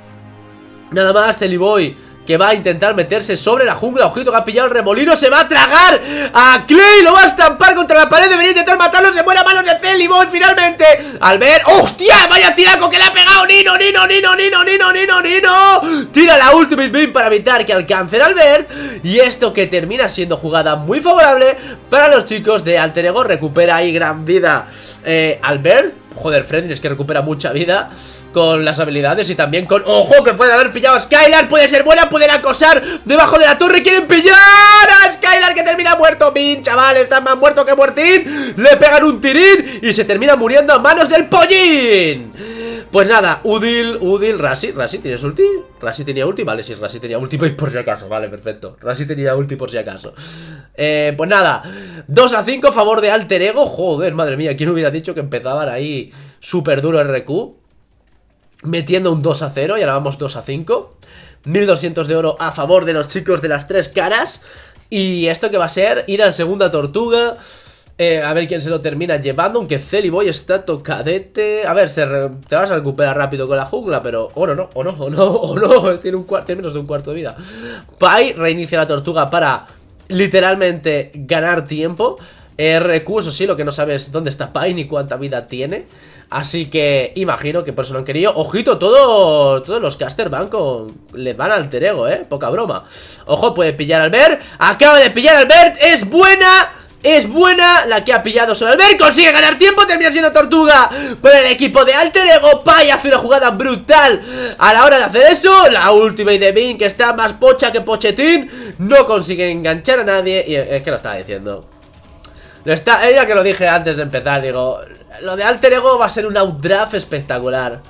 A: nada más, Celiboy que va a intentar meterse sobre la jungla. Ojito que ha pillado el remolino. Se va a tragar a Clay. Lo va a estampar contra la pared. Debería intentar matarlo. Se muere a manos de Celiboy finalmente. Al ver... ¡Hostia! Vaya tiraco que le ha pegado Nino, Nino, Nino, Nino, Nino, Nino, Nino. Tira la Ultimate Beam para evitar que alcance el Albert. Y esto que termina siendo jugada muy favorable para los chicos de Alter Ego. Recupera ahí gran vida eh, Albert. Joder, Freddy es que recupera mucha vida con las habilidades y también con... ¡Ojo! Que puede haber pillado a Skylar. Puede ser buena, pueden acosar debajo de la torre. Quieren pillar a Skylar que termina muerto. Bin, chaval, está más muerto que muertín. Le pegan un tirín y se termina muriendo a manos del pollín. Pues nada, Udil, Udil, Rashi. ¿Rashi tienes ulti? ¿Rashi tenía ulti? Vale, sí, Rashi tenía ulti por si acaso. Vale, perfecto. Rashi tenía ulti por si acaso. Eh, pues nada, dos a cinco a favor de Alter Ego. Joder, madre mía, ¿quién hubiera dicho que empezaban ahí súper duro R Q? Metiendo un dos a cero y ahora vamos dos a cinco. mil doscientos de oro a favor de los chicos de las tres caras. Y esto que va a ser ir al segunda tortuga. Eh, a ver quién se lo termina llevando. Aunque Celiboy está tocadete. A ver, se re... te vas a recuperar rápido con la jungla. Pero, o no, no, o no, o no, o no. Tiene, un tiene menos de un cuarto de vida. Pai reinicia la tortuga para literalmente ganar tiempo. R Q, eso sí, lo que no sabes dónde está Pai ni cuánta vida tiene. Así que imagino que por eso lo han querido. Ojito, todo, todos los caster van con... le van al alter ego, eh, poca broma. Ojo, puede pillar al Albert. Acaba de pillar al Albert, es buena. Es buena la que ha pillado sobre Albert. Consigue ganar tiempo, termina siendo tortuga por el equipo de alter ego. Pai hace una jugada brutal a la hora de hacer eso. La ultimate de Bin, que está más pocha que Pochetín, no consigue enganchar a nadie. Y es que lo estaba diciendo. Lo está, era que lo dije antes de empezar, digo, lo de alter ego va a ser un outdraft espectacular.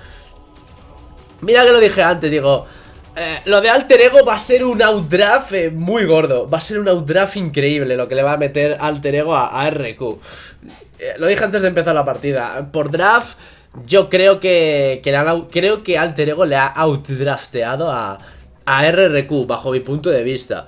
A: Mira que lo dije antes, digo, eh, lo de alter ego va a ser un outdraft eh, muy gordo. Va a ser un outdraft increíble lo que le va a meter alter ego a, a R Q. eh, Lo dije antes de empezar la partida. Por draft, yo creo que, que la, creo que alter ego le ha outdrafteado a, a R R Q, bajo mi punto de vista.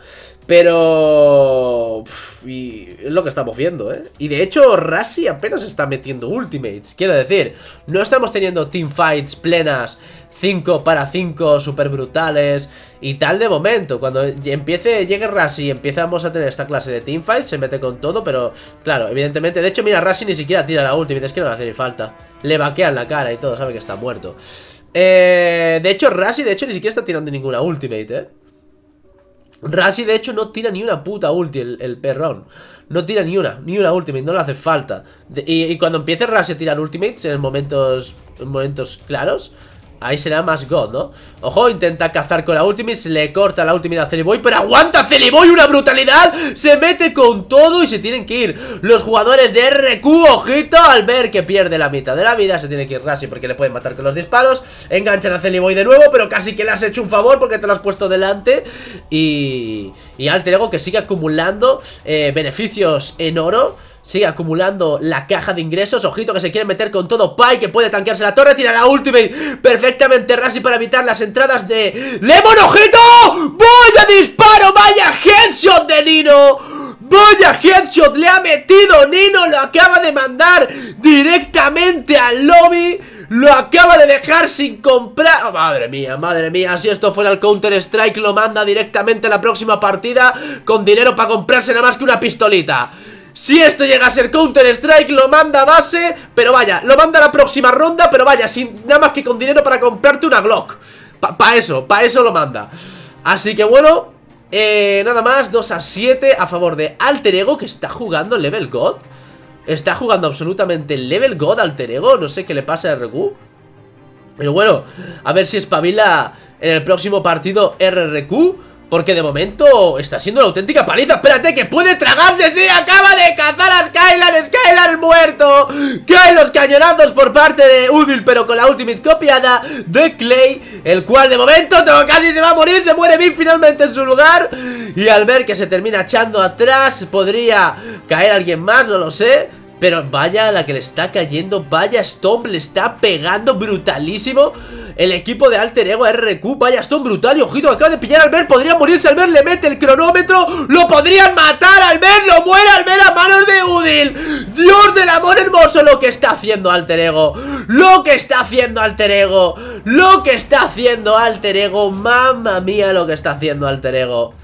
A: Pero... Uf, y es lo que estamos viendo, ¿eh? Y de hecho, Rassi apenas está metiendo ultimates. Quiero decir, no estamos teniendo teamfights plenas cinco para cinco super brutales y tal de momento. Cuando empiece, llegue Rassi y empezamos a tener esta clase de teamfights, se mete con todo, pero claro, evidentemente. De hecho, mira, Rassi ni siquiera tira la ultimate, es que no le hace ni falta. Le vaquean la cara y todo, sabe que está muerto. eh, De hecho, Rassi, de hecho, ni siquiera está tirando ninguna ultimate, ¿eh? Rassi de hecho no tira ni una puta ulti, el, el perrón. No tira ni una, ni una ultimate, no le hace falta. de, y, y cuando empiece Rassi a tirar ultimates en momentos, en momentos claros, ahí será más God, ¿no? Ojo, intenta cazar con la ultimate, se le corta la ultimate a Celiboy, pero aguanta Celiboy, una brutalidad. Se mete con todo y se tienen que ir los jugadores de R Q. Ojito, al ver que pierde la mitad de la vida, se tiene que ir Rassi porque le pueden matar con los disparos. Enganchan a Celiboy de nuevo, pero casi que le has hecho un favor porque te lo has puesto delante. Y, y alter ego que sigue acumulando eh, beneficios en oro. Sigue acumulando la caja de ingresos. Ojito que se quiere meter con todo Pai, que puede tanquearse la torre. Tira la ultimate perfectamente Rassi para evitar las entradas de Lemon. ¡Ojito! ¡Vaya disparo! ¡Vaya headshot de Nino! ¡Vaya headshot! Le ha metido Nino. Lo acaba de mandar directamente al lobby. Lo acaba de dejar sin comprar. Oh, madre mía, madre mía. Si esto fuera el Counter Strike, lo manda directamente a la próxima partida con dinero para comprarse nada más que una pistolita. Si esto llega a ser Counter Strike, lo manda a base, pero vaya, lo manda a la próxima ronda, pero vaya, sin nada más que con dinero para comprarte una Glock. Pa, pa eso, pa eso lo manda. Así que bueno, eh, nada más, dos a siete a favor de alter ego, que está jugando Level God. Está jugando absolutamente Level God alter ego, no sé qué le pasa a R Q. Pero bueno, a ver si espabila en el próximo partido R R Q, porque de momento está siendo una auténtica paliza. Espérate, que puede tragarse. Sí, acaba de cazar a Skylar. Skylar muerto. Caen los cañonazos por parte de Udil, pero con la ultimate copiada de Clay, el cual de momento casi se va a morir. Se muere Big finalmente en su lugar. Y al ver que se termina echando atrás, podría caer alguien más, no lo sé. Pero vaya la que le está cayendo. Vaya Stomp, le está pegando brutalísimo el equipo de alter ego R R Q. Vaya Stomp brutal. Y ojito, acaba de pillar al Albert. Podría morirse al Albert, le mete el cronómetro. Lo podrían matar al Albert. Lo muere al Albert a manos de Udil. Dios del amor hermoso, lo que está haciendo alter ego. Lo que está haciendo alter ego. Lo que está haciendo alter ego. Mamma mía lo que está haciendo alter ego.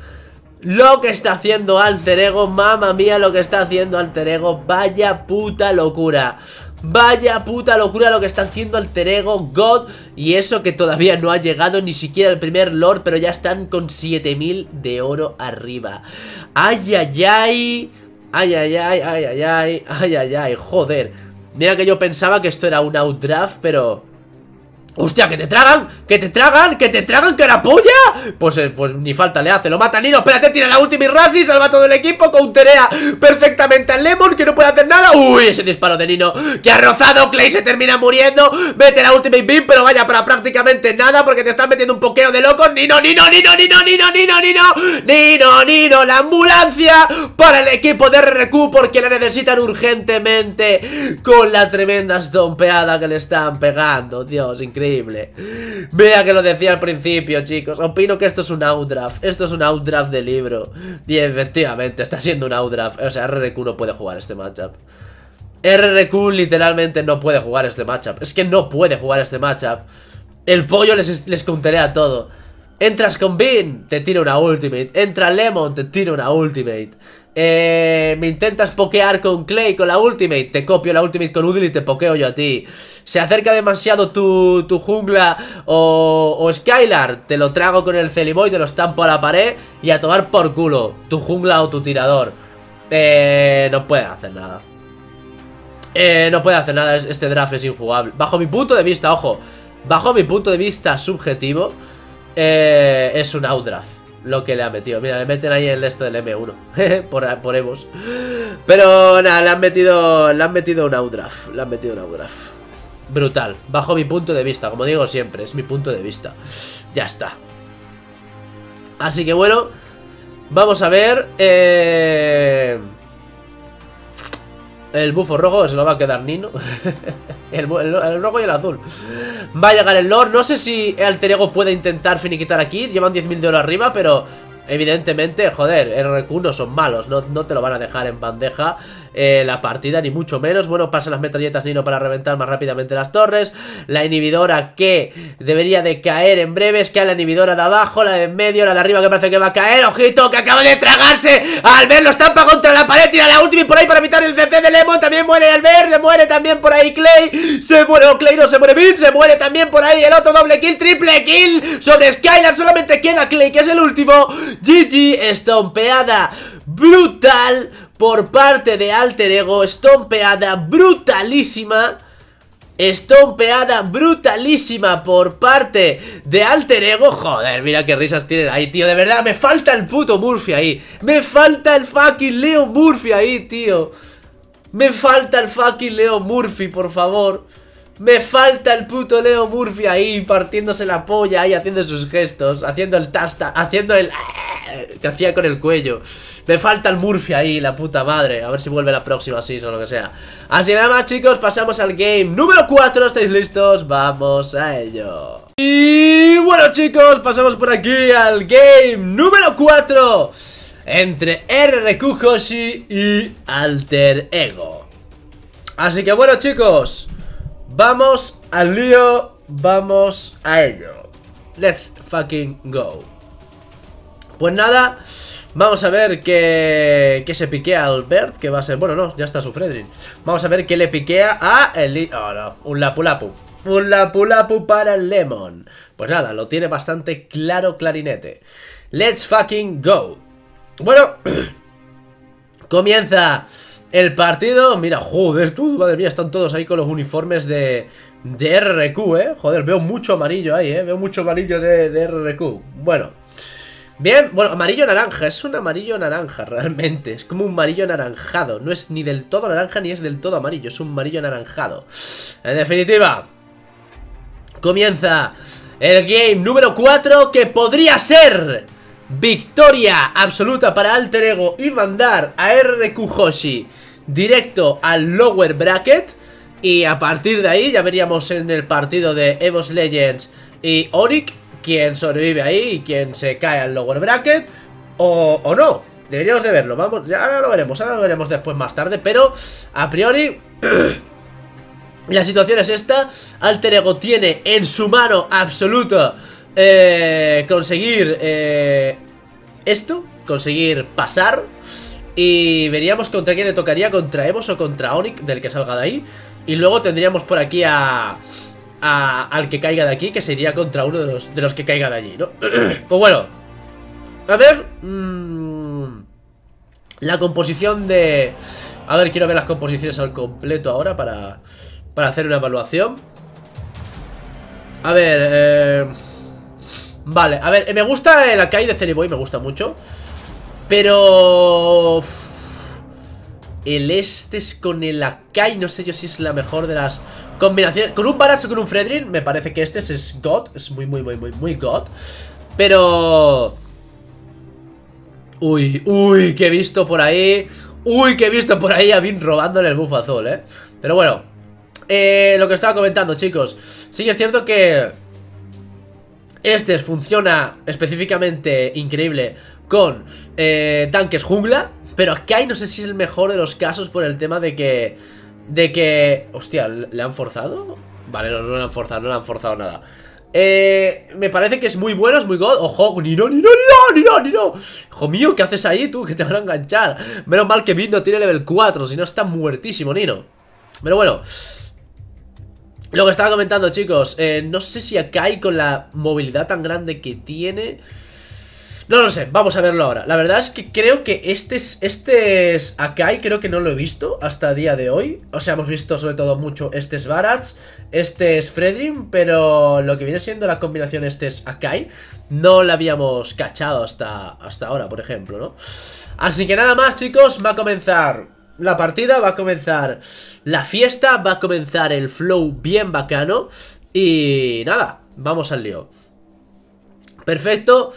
A: Lo que está haciendo alter ego, mamma mía lo que está haciendo alter ego. Vaya puta locura. Vaya puta locura lo que está haciendo alter ego, God. Y eso que todavía no ha llegado ni siquiera el primer Lord, pero ya están con siete mil de oro arriba. Ay, ay, ay. Ay, ay, ay, ay, ay, ay. Ay, ay, ay, joder. Mira que yo pensaba que esto era un outdraft, pero... ¡Hostia, que te tragan! ¡Que te tragan! ¡Que te tragan! ¡Que la polla! Pues, eh, pues ni falta le hace. Lo mata Nino. Espérate, tira la última y Rassi. Salva a todo el equipo. Counterea perfectamente al Lemon, que no puede hacer nada. ¡Uy! Ese disparo de Nino que ha rozado. Clay se termina muriendo. Mete la última y beam, pero vaya para prácticamente nada, porque te están metiendo un pokeo de locos. Nino, Nino, Nino, Nino, Nino, Nino, Nino. Nino, Nino. La ambulancia para el equipo de R R Q, porque la necesitan urgentemente con la tremenda estompeada que le están pegando. Dios, increíble. Vea que lo decía al principio, chicos. Opino que esto es un outdraft. Esto es un outdraft de libro. Y efectivamente está siendo un outdraft. O sea, R R Q no puede jugar este matchup. R R Q literalmente no puede jugar este matchup. Es que no puede jugar este matchup. El pollo les, les counterea todo. Entras con Bean, te tiro una ultimate. Entra Lemon, te tiro una ultimate. Eh, me intentas pokear con Clay con la ultimate, te copio la ultimate con Udil y te pokeo yo a ti. Se acerca demasiado tu, tu jungla o, o Skylar, te lo trago con el Celiboy, te lo estampo a la pared y a tomar por culo tu jungla o tu tirador. Eh, no puede hacer nada. Eh, no puede hacer nada, este draft es injugable. Bajo mi punto de vista, ojo, bajo mi punto de vista subjetivo, eh, es un outdraft lo que le ha metido. Mira, le meten ahí el esto del eme uno por, por Evos. Pero nada, le han metido Le han metido un outdraft. Le han metido un outdraft brutal, bajo mi punto de vista. Como digo siempre, es mi punto de vista. Ya está. Así que bueno, vamos a ver. Eh... El bufo rojo se lo va a quedar Nino. el, el, el rojo y el azul. Va a llegar el Lord. No sé si Alter Ego puede intentar finiquitar aquí. Llevan diez mil de oro arriba, pero evidentemente, joder, R Q no son malos. No, no te lo van a dejar en bandeja eh, la partida, ni mucho menos. Bueno, pasan las metralletas Nino para reventar más rápidamente las torres. La inhibidora que debería de caer en breves. Cae la inhibidora de abajo, la de en medio, la de arriba que parece que va a caer. ¡Ojito! Que acaba de tragarse. Albert lo estampa contra la pared. Tira la última y por ahí para evitar el C C de Lemon. También muere Albert. Se muere también por ahí Clay. Se muere, o Clay no se muere Bean. Se muere también por ahí el otro doble kill. Triple kill sobre Skylar. Solamente queda Clay, que es el último. G G. Estompeada brutal por parte de Alter Ego. Estompeada brutalísima. Estompeada brutalísima por parte de Alter Ego. Joder, mira qué risas tienen ahí, tío. De verdad, me falta el puto Murphy ahí. Me falta el fucking Leo Murphy ahí, tío. Me falta el fucking Leo Murphy, por favor. Me falta el puto Leo Murphy ahí, partiéndose la polla ahí, haciendo sus gestos, haciendo el tasta, haciendo el... que hacía con el cuello. Me falta el Murphy ahí, la puta madre. A ver si vuelve la próxima season o lo que sea. Así nada más, chicos, pasamos al game número cuatro. ¿Estáis listos? Vamos a ello. Y bueno, chicos, pasamos por aquí al game número cuatro entre R Q Hoshi y Alter Ego. Así que bueno, chicos, vamos al lío, vamos a ello. Let's fucking go. Pues nada, vamos a ver que, que se piquea a Albert, que va a ser... Bueno, no, ya está su Fredrin. Vamos a ver que le piquea a el... Oh, no, un Lapu Lapu. Un Lapu Lapu para el Lemon. Pues nada, lo tiene bastante claro, clarinete. Let's fucking go. Bueno, comienza el partido. Mira, joder, tú, madre mía, están todos ahí con los uniformes de... de R Q, eh. Joder, veo mucho amarillo ahí, eh. Veo mucho amarillo de, de R Q. Bueno. Bien, bueno, amarillo naranja, es un amarillo naranja realmente, es como un amarillo anaranjado, no es ni del todo naranja ni es del todo amarillo, es un amarillo anaranjado. En definitiva, comienza el game número cuatro, que podría ser victoria absoluta para Alter Ego y mandar a R Q Hoshi directo al lower bracket. Y a partir de ahí ya veríamos en el partido de Evos Legends y Onyx quién sobrevive ahí y quién se cae al lower bracket o, o no. Deberíamos de verlo, vamos, ya ahora lo veremos, ahora lo veremos después más tarde. Pero a priori la situación es esta. Alter Ego tiene en su mano absoluta eh, conseguir eh, esto, conseguir pasar. Y veríamos contra quién le tocaría, contra Evos o contra Onyx, del que salga de ahí. Y luego tendríamos por aquí a... A, al que caiga de aquí, que sería contra uno de los, de los que caiga de allí, ¿no? Pues bueno, a ver mmm, la composición de... A ver, quiero ver las composiciones al completo ahora para, para hacer una evaluación. A ver, eh, vale, a ver, me gusta el Akai de Celiboy, me gusta mucho. Pero... el Estes con el Akai, no sé yo si es la mejor de las... combinación, con un Barazo, con un Fredrin, me parece que este es God. Es muy, muy, muy, muy, muy God. Pero... Uy, uy, que he visto por ahí. Uy, que he visto por ahí a Bean robándole el buff azul, eh. Pero bueno, eh, lo que estaba comentando, chicos. Sí que es cierto que este funciona específicamente increíble con eh, tanques jungla. Pero Akai no sé si es el mejor de los casos por el tema de que... De que... Hostia, ¿le han forzado? Vale, no, no le han forzado, no le han forzado nada. Eh, me parece que es muy bueno, es muy god. Ojo, Nino, Nino, Nino, Nino, Nino. Hijo mío, ¿qué haces ahí tú? Que te van a enganchar. Menos mal que Bin no tiene level cuatro, si no está muertísimo, Nino. Pero bueno, lo que estaba comentando, chicos, eh, no sé si Akai con la movilidad tan grande que tiene... No lo sé, vamos a verlo ahora. La verdad es que creo que este es, este es Akai, creo que no lo he visto hasta el día de hoy. O sea, hemos visto sobre todo mucho este es Barats, este es Fredrin, pero lo que viene siendo la combinación este es Akai no la habíamos cachado hasta, hasta ahora, por ejemplo, ¿no? Así que nada más, chicos, va a comenzar la partida, va a comenzar la fiesta, va a comenzar el flow bien bacano. Y nada, vamos al lío. Perfecto.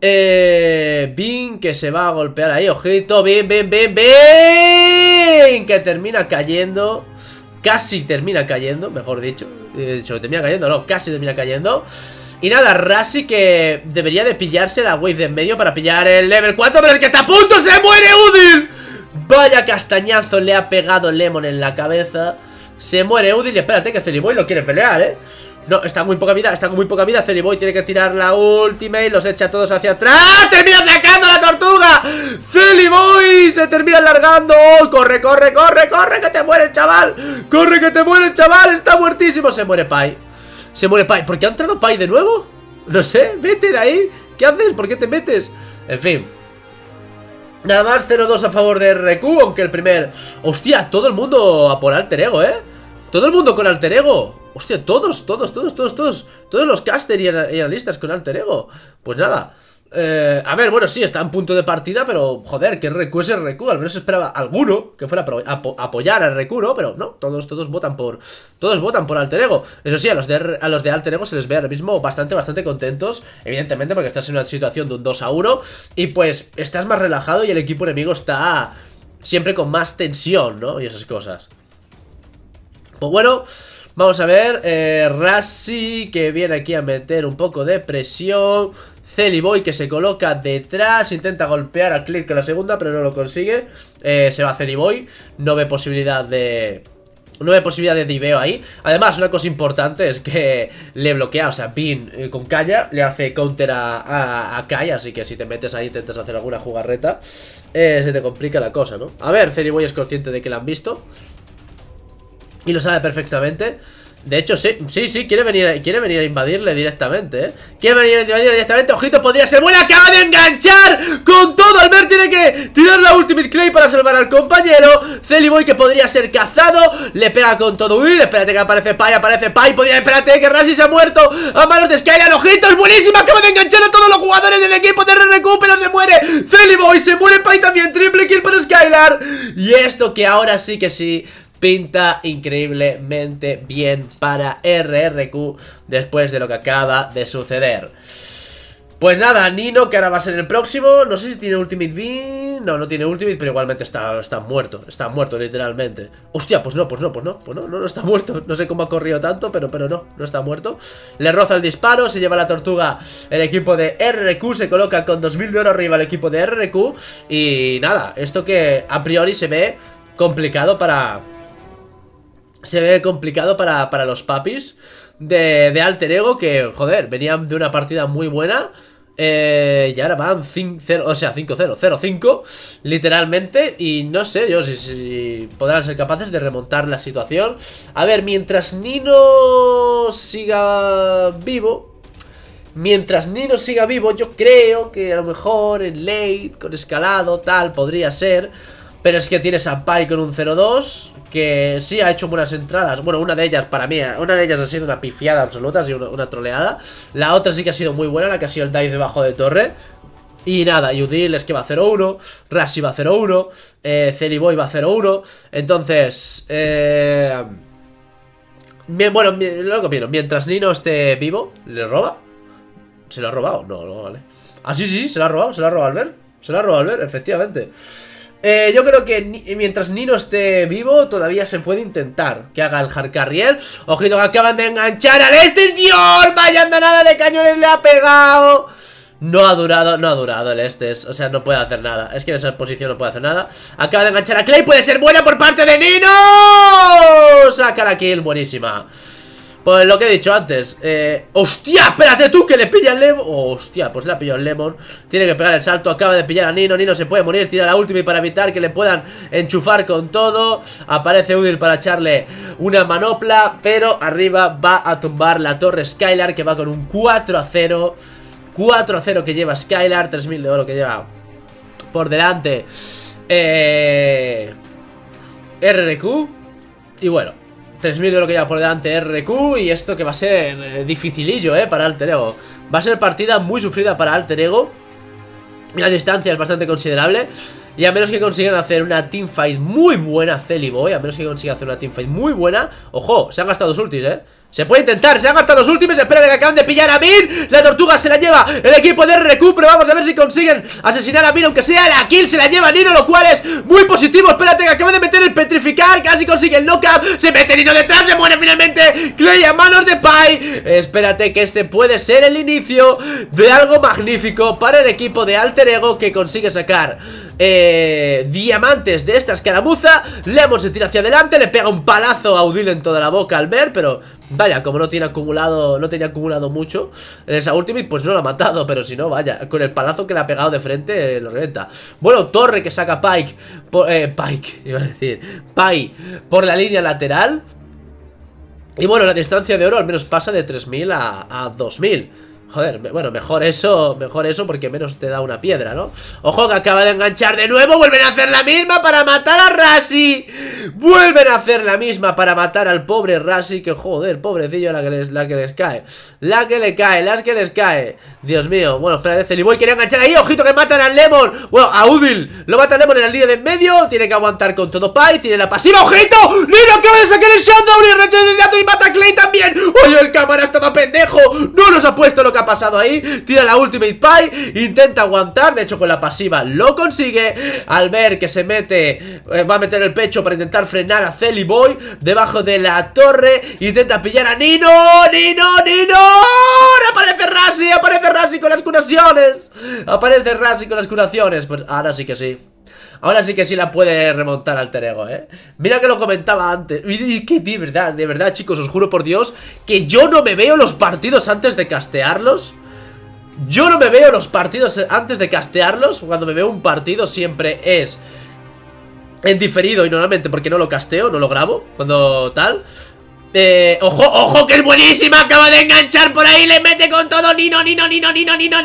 A: Eh, Bin que se va a golpear ahí, ojito, bien, bien, bien, bien, que termina cayendo. Casi termina cayendo, mejor dicho. De hecho, termina cayendo, no, casi termina cayendo. Y nada, Rashi que debería de pillarse la wave de en medio para pillar el level cuatro, pero el que está a punto se muere, Udil. Vaya castañazo le ha pegado Lemon en la cabeza. Se muere Udil y espérate que Celiboy lo quiere pelear, eh. No, está muy poca vida, está con muy poca vida. Celiboy tiene que tirar la ultimate, los echa todos hacia atrás. ¡Termina sacando la tortuga! ¡Celiboy se termina alargando! ¡Corre, corre, corre, corre! ¡Que te muere el chaval! ¡Corre, que te muere el chaval! ¡Está muertísimo! Se muere Pai. Se muere Pai. ¿Por qué ha entrado Pai de nuevo? No sé, vete de ahí. ¿Qué haces? ¿Por qué te metes? En fin. Nada más, cero dos a favor de R Q, aunque el primer... Hostia, todo el mundo a por Alter Ego, ¿eh? Todo el mundo con Alter Ego. Hostia, todos, todos, todos, todos, todos. Todos los caster y analistas con Alter Ego. Pues nada. Eh, a ver, bueno, sí, está en punto de partida, pero joder, que R Q es R Q. Al menos esperaba alguno que fuera a apo apoyar a R Q, ¿no? Pero no, todos, todos votan por Todos votan por Alter Ego. Eso sí, a los de, a los de Alter Ego se les ve ahora mismo bastante, bastante contentos. Evidentemente, porque estás en una situación de un dos a uno. Y pues estás más relajado y el equipo enemigo está siempre con más tensión, ¿no? Y esas cosas. Pues bueno, vamos a ver, eh, Rashi que viene aquí a meter un poco de presión. Celiboy que se coloca detrás, intenta golpear a Clear con la segunda, pero no lo consigue. eh, Se va Celiboy, no ve posibilidad de... No ve posibilidad de diveo ahí. Además, una cosa importante es que le bloquea, o sea, Bin eh, con Kaya le hace counter a, a, a Kaya. Así que si te metes ahí, intentas hacer alguna jugarreta, eh, se te complica la cosa, ¿no? A ver, Celiboy es consciente de que la han visto y lo sabe perfectamente. De hecho, sí, sí, sí, quiere venir, quiere venir a invadirle directamente, ¿eh? Quiere venir a invadirle directamente. Ojito, podría ser buena. Acaba de enganchar con todo. Albert tiene que tirar la Ultimate Clay para salvar al compañero. Celiboy que podría ser cazado. Le pega con todo. Uy, espérate que aparece Pai, aparece Pai. Podría, espérate que Rashi se ha muerto a manos de Skylar. Ojito, es buenísima. Acaba de enganchar a todos los jugadores del equipo de R Q, pero se muere Celiboy, se muere Pai también. Triple kill para Skylar. Y esto que ahora sí que sí pinta increíblemente bien para R R Q después de lo que acaba de suceder. Pues nada, Nino, que ahora va a ser el próximo. No sé si tiene Ultimate Beam. No, no tiene Ultimate, pero igualmente está, está muerto. Está muerto, literalmente. Hostia, pues no, pues no, pues no, pues no, no, no está muerto. No sé cómo ha corrido tanto, pero, pero no, no está muerto. Le roza el disparo, se lleva la tortuga el equipo de R R Q. Se coloca con dos mil de oro arriba el equipo de R R Q. Y nada, esto que a priori se ve complicado para... Se ve complicado para, para los papis de, de Alter Ego, que, joder, venían de una partida muy buena. Eh, y ahora van cinco cero, o sea, cinco cero, cero cinco, literalmente. Y no sé yo si, si podrán ser capaces de remontar la situación. A ver, mientras Nino siga vivo, Mientras Nino siga vivo, yo creo que a lo mejor en late, con escalado, tal, podría ser. Pero es que tienes a Pai con un cero dos, que sí ha hecho buenas entradas. Bueno, una de ellas para mí, una de ellas ha sido una pifiada absoluta, ha sido una, una troleada. La otra sí que ha sido muy buena, la que ha sido el dive debajo de torre. Y nada, Udil es que va cero uno, Rashi va cero uno, eh, Celiboy va cero uno. Entonces, eh... bien, bueno, lo que opino, mientras Nino esté vivo, ¿le roba? ¿Se lo ha robado? No, no, vale. Ah, sí, sí, se lo ha robado, se lo ha robado Albert. Se lo ha robado Albert, efectivamente. Eh, yo creo que ni mientras Nino esté vivo, todavía se puede intentar que haga el Hardcarriel. Ojito que acaban de enganchar al este. ¡Dios! Vaya andanada de cañones le ha pegado. No ha durado, no ha durado el Estes. O sea, no puede hacer nada. Es que en esa posición no puede hacer nada. Acaba de enganchar a Clay. Puede ser buena por parte de Nino. Saca la kill, buenísima. Pues lo que he dicho antes. eh, ¡Hostia! Espérate tú, que le pilla el Lemon. Oh, hostia, pues le ha pillado el Lemon. Tiene que pegar el salto, acaba de pillar a Nino. Nino se puede morir, tira la ultimate para evitar que le puedan enchufar con todo. Aparece Udil para echarle una manopla, pero arriba va a tumbar la torre Skylar, que va con un cuatro a cero. cuatro a cero que lleva Skylar, tres mil de oro que lleva por delante eh, R R Q. Y bueno, tres mil de oro que lleva por delante R R Q. Y esto que va a ser eh, dificilillo eh, para Alter Ego. Va a ser partida muy sufrida para Alter Ego. La distancia es bastante considerable. Y a menos que consigan hacer una teamfight muy buena, Celiboy, a menos que consigan hacer una teamfight muy buena. Ojo, se han gastado dos ultis, eh. Se puede intentar, se han gastado los últimos. Espera de que acaban de pillar a Mir. La tortuga se la lleva el equipo de R R Q. Pero vamos a ver si consiguen asesinar a Mir, aunque sea la kill se la lleva Nino, lo cual es muy positivo. Espérate que acaba de meter el petrificar. Casi consigue el knockup. Se mete Nino detrás, se muere finalmente Clay a manos de Pai. Espérate que este puede ser el inicio de algo magnífico para el equipo de Alter Ego, que consigue sacar eh, diamantes de esta escaramuza. Lemon se tira hacia adelante, le pega un palazo a Udil en toda la boca al ver, pero vaya, como no tiene acumulado, no tenía acumulado mucho en esa ultimate, pues no lo ha matado. Pero si no, vaya, con el palazo que le ha pegado de frente, eh, lo revienta. Bueno, torre que saca Pike por, eh, Pike, iba a decir Pai por la línea lateral. Y bueno, la distancia de oro al menos pasa de tres mil a, a dos mil. Joder, bueno, mejor eso, mejor eso porque menos te da una piedra, ¿no? Ojo que acaba de enganchar de nuevo, vuelven a hacer la misma para matar a Razi. Vuelven a hacer la misma para matar al pobre Razi, que joder, pobrecillo la que les, la que les cae. La que le cae, las que les cae. Dios mío, bueno, espera, Celiboy quería enganchar ahí, ojito que matan al Lemon. Bueno, a Udil, lo mata Lemon en la línea de en medio. Tiene que aguantar con todo Pai, tiene la pasiva, ojito. Nino acaba de sacar el shutdown y rechazo y mata a Clay también. Oye, el cámara estaba pendejo, no nos ha puesto lo que ha pasado ahí. Tira la ultimate Pai, intenta aguantar, de hecho con la pasiva lo consigue. Al ver que se mete, eh, va a meter el pecho para intentar frenar a Celiboy debajo de la torre. Intenta pillar a Nino, Nino, Nino. Aparece Razi, aparece Razi con las curaciones. Aparece Razi con las curaciones. Pues ahora sí que sí. Ahora sí que sí la puede remontar Alter Ego, eh. Mira que lo comentaba antes. Y que de verdad, de verdad, chicos, os juro por Dios que yo no me veo los partidos antes de castearlos. Yo no me veo los partidos antes de castearlos. Cuando me veo un partido siempre es en diferido y normalmente porque no lo casteo, no lo grabo. Cuando tal. Eh, ojo, ojo, que es buenísima. Acaba de enganchar por ahí, le mete con todo Nino, Nino, Nino, Nino, Nino,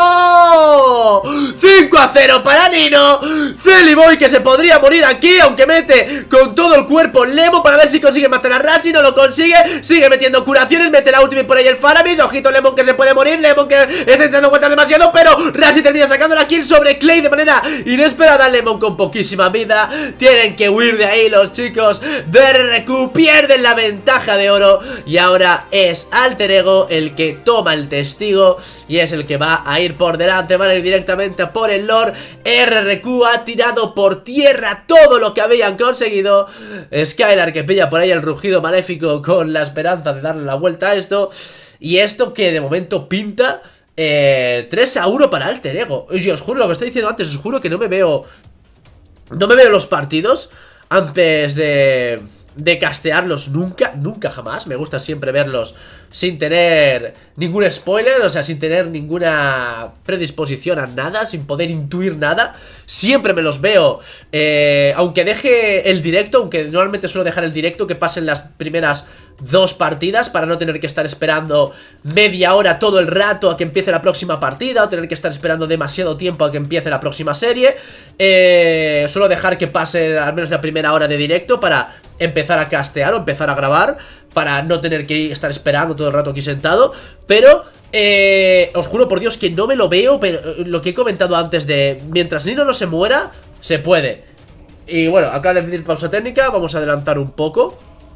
A: Nino. cinco a cero para Nino. Celiboy que se podría morir aquí, aunque mete con todo el cuerpo Lemon para ver si consigue matar a Razi. No lo consigue, sigue metiendo curaciones, mete la última por ahí el Faramis. Ojito Lemon que se puede morir, Lemon que está intentando aguantar demasiado, pero Razi termina sacando la kill sobre Clay de manera inesperada. Lemon con poquísima vida. Tienen que huir de ahí los chicos de R R Q, pierden la ventaja de oro y ahora es Alter Ego el que toma el testigo y es el que va a ir por delante. Van a ir directamente por el Lord. R R Q ha tirado por tierra todo lo que habían conseguido. Skylar que pilla por ahí el rugido maléfico con la esperanza de darle la vuelta a esto. Y esto que de momento pinta eh, tres a uno para Alter Ego. Oye, os juro lo que estoy diciendo antes, os juro que no me veo No me veo los partidos antes de... de castearlos nunca, nunca jamás. Me gusta siempre verlos sin tener ningún spoiler, o sea, sin tener ninguna predisposición a nada, sin poder intuir nada. Siempre me los veo, eh, aunque deje el directo, aunque normalmente suelo dejar el directo, que pasen las primeras dos partidas para no tener que estar esperando media hora todo el rato a que empiece la próxima partida, o tener que estar esperando demasiado tiempo a que empiece la próxima serie. eh, Suelo dejar que pase al menos la primera hora de directo para empezar a castear o empezar a grabar, para no tener que estar esperando todo el rato aquí sentado. Pero eh, os juro por Dios que no me lo veo, pero lo que he comentado antes de mientras Nino no se muera, se puede. Y bueno, acaba de pedir pausa técnica, vamos a adelantar un poco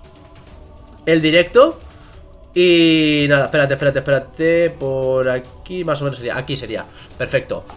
A: el directo. Y nada, espérate, espérate, espérate. Por aquí más o menos sería, aquí sería, perfecto.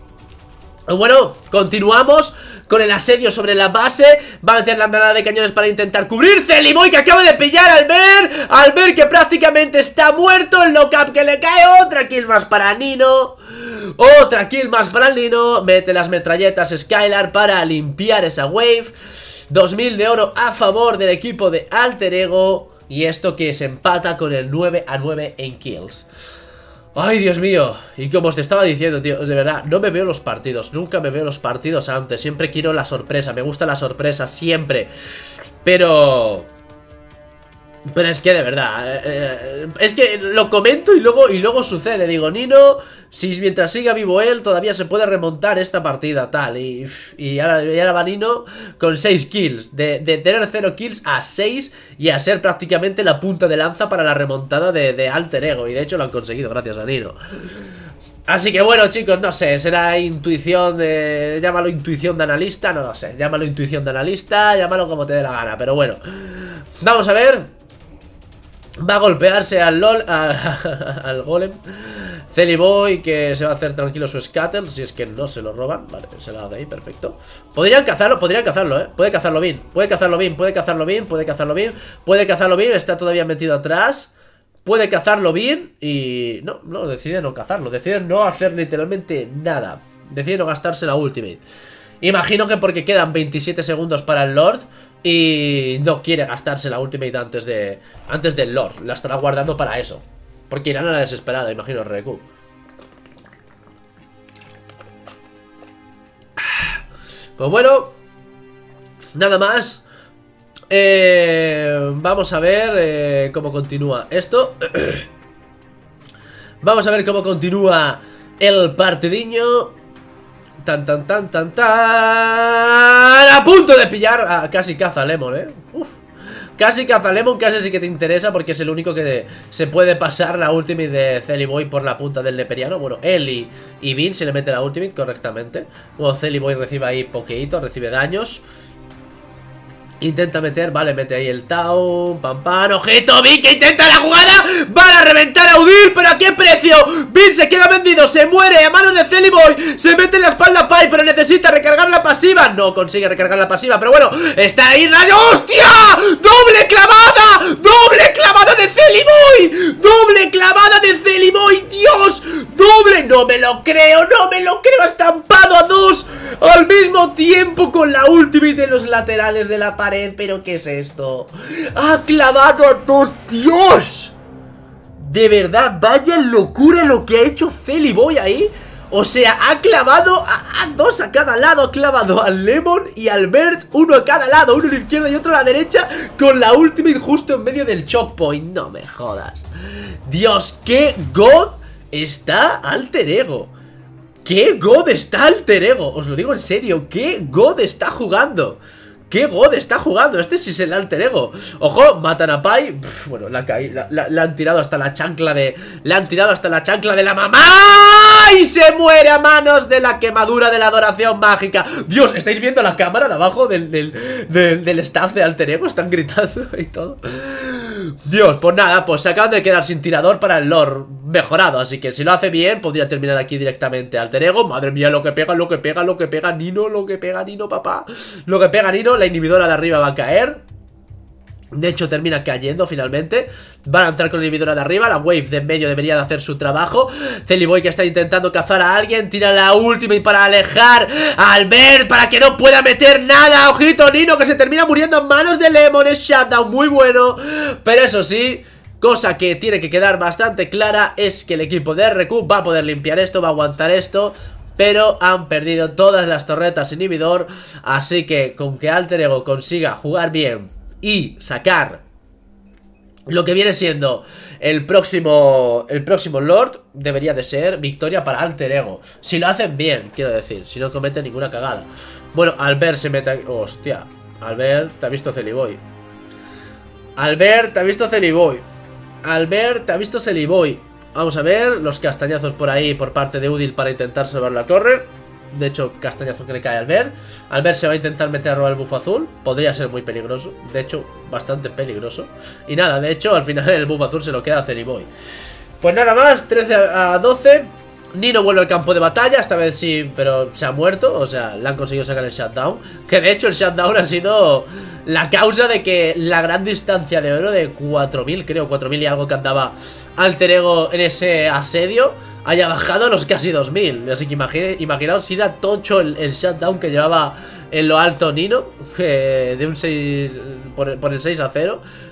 A: Bueno, continuamos con el asedio sobre la base. Va a meter la andanada de cañones para intentar cubrir. Celiboy que acaba de pillar al ver Al ver que prácticamente está muerto. El knock-up que le cae. Otra kill más para Nino. Otra kill más para el Nino. Mete las metralletas Skylar para limpiar esa wave. dos mil de oro a favor del equipo de Alter Ego. Y esto que se empata con el nueve a nueve en kills. Ay, Dios mío. Y como os te estaba diciendo, tío, de verdad, no me veo los partidos. Nunca me veo los partidos antes. Siempre quiero la sorpresa. Me gusta la sorpresa, siempre. Pero... Pero es que de verdad, eh, es que lo comento y luego, y luego sucede. Digo, Nino, si mientras siga vivo él, todavía se puede remontar esta partida, tal. Y, y, ahora, y ahora va Nino con seis kills. De, de tener cero kills a seis y a ser prácticamente la punta de lanza para la remontada de, de Alter Ego. Y de hecho lo han conseguido gracias a Nino. Así que bueno, chicos, no sé, será intuición de... Llámalo intuición de analista, no lo sé. Llámalo intuición de analista, llámalo como te dé la gana. Pero bueno, vamos a ver. Va a golpearse al LOL, a, al golem Celiboy, que se va a hacer tranquilo su Scuttle. Si es que no se lo roban. Vale, se lo ha dado ahí, perfecto. Podrían cazarlo, podrían cazarlo, eh Puede cazarlo bien, puede cazarlo bien, puede cazarlo bien, puede cazarlo bien, puede cazarlo bien, está todavía metido atrás. Puede cazarlo bien y... No, no, decide no cazarlo. Decide no hacer literalmente nada. Decide no gastarse la ultimate. Imagino que porque quedan veintisiete segundos para el Lord y no quiere gastarse la ultimate antes de antes del Lord. La estará guardando para eso, porque irán a la desesperada, imagino, R Q. Pues bueno, nada más. eh, Vamos a ver eh, cómo continúa esto. Vamos a ver cómo continúa el partidiño. Tan, tan, tan, tan, tan. A punto de pillar a casi caza Lemon, eh. Uf. Casi caza Lemon, casi sí que te interesa, porque es el único que se puede pasar la ultimate de Celiboy por la punta del Neperiano. Bueno, él y, y Vin se le mete la ultimate correctamente. Bueno, Celiboy recibe ahí poquito, recibe daños. Intenta meter, vale, mete ahí el Tau. Pam, pam, ojito, Vin que intenta la jugada. Van a reventar a Udyr, pero ¿a qué precio? Vin se queda vendido, se muere a manos de Celiboy. Se mete en la espalda a Pai, pero necesita recargar la pasiva. No consigue recargar la pasiva, pero bueno, está ahí Rayo. ¡Hostia! ¡Doble clavada! ¡Doble clavada de Celiboy! ¡Doble clavada de Celiboy! ¡Dios! ¡Doble! No me lo creo, no me lo creo. Estampado a dos al mismo tiempo con la ultimate de los laterales de la pared. ¿Pero qué es esto? ¡Ha clavado a dos! ¡Dios! De verdad, vaya locura lo que ha hecho Celiboy ahí. O sea, ha clavado a, a dos a cada lado. Ha clavado al Lemon y al Bert, uno a cada lado, uno a la izquierda y otro a la derecha, con la ultimate justo en medio del choke point. No me jodas. Dios, qué god está Alter Ego. ¡Qué god está Alter Ego! Os lo digo en serio, ¡qué god está jugando! ¡Qué god está jugando! Este sí es el Alter Ego. Ojo, matan a Pai. Pff, bueno, la, la, la, la han tirado hasta la chancla de... Le han tirado hasta la chancla de la mamá. Y se muere a manos de la quemadura de la adoración mágica. Dios, ¿estáis viendo la cámara de abajo del, del, del, del staff de Alter Ego? Están gritando y todo. Dios, pues nada, pues se acaban de quedar sin tirador para el Lord mejorado. Así que si lo hace bien, podría terminar aquí directamente Alter Ego. Madre mía, lo que pega, lo que pega, lo que pega Nino, lo que pega Nino, papá. Lo que pega Nino, la inhibidora de arriba va a caer. De hecho termina cayendo finalmente. Van a entrar con la inhibidora de arriba. La wave de en medio debería de hacer su trabajo. Celiboy que está intentando cazar a alguien. Tira la ultimate para alejar a Albert, para que no pueda meter nada. Ojito Nino que se termina muriendo en manos de Lemon. Es shutdown muy bueno. Pero eso sí, cosa que tiene que quedar bastante clara es que el equipo de R Q va a poder limpiar esto, va a aguantar esto, pero han perdido todas las torretas inhibidor. Así que con que Alter Ego consiga jugar bien y sacar lo que viene siendo el próximo el próximo Lord, debería de ser victoria para Alter Ego. Si lo hacen bien, quiero decir, si no cometen ninguna cagada. Bueno, Albert se mete aquí. Hostia, Albert, te ha visto Celiboy. Albert, te ha visto Celiboy. Albert, te ha visto Celiboy. Vamos a ver los castañazos por ahí por parte de Udyr para intentar salvar la torre. De hecho, castañazo que le cae a Albert. Albert se va a intentar meter a robar el bufo azul. Podría ser muy peligroso. De hecho, bastante peligroso. Y nada, de hecho, al final el bufo azul se lo queda a Celiboy. Pues nada más, trece a doce. Nino vuelve al campo de batalla. Esta vez sí, pero se ha muerto. O sea, le han conseguido sacar el shutdown. Que de hecho el shutdown ha sido la causa de que la gran distancia de oro de cuatro mil, creo, cuatro mil y algo que andaba Alter Ego en ese asedio, haya bajado a los casi dos mil. Así que imagine, imaginaos si era tocho el, el shutdown que llevaba en lo alto Nino, eh, de un seis por, por el seis a cero.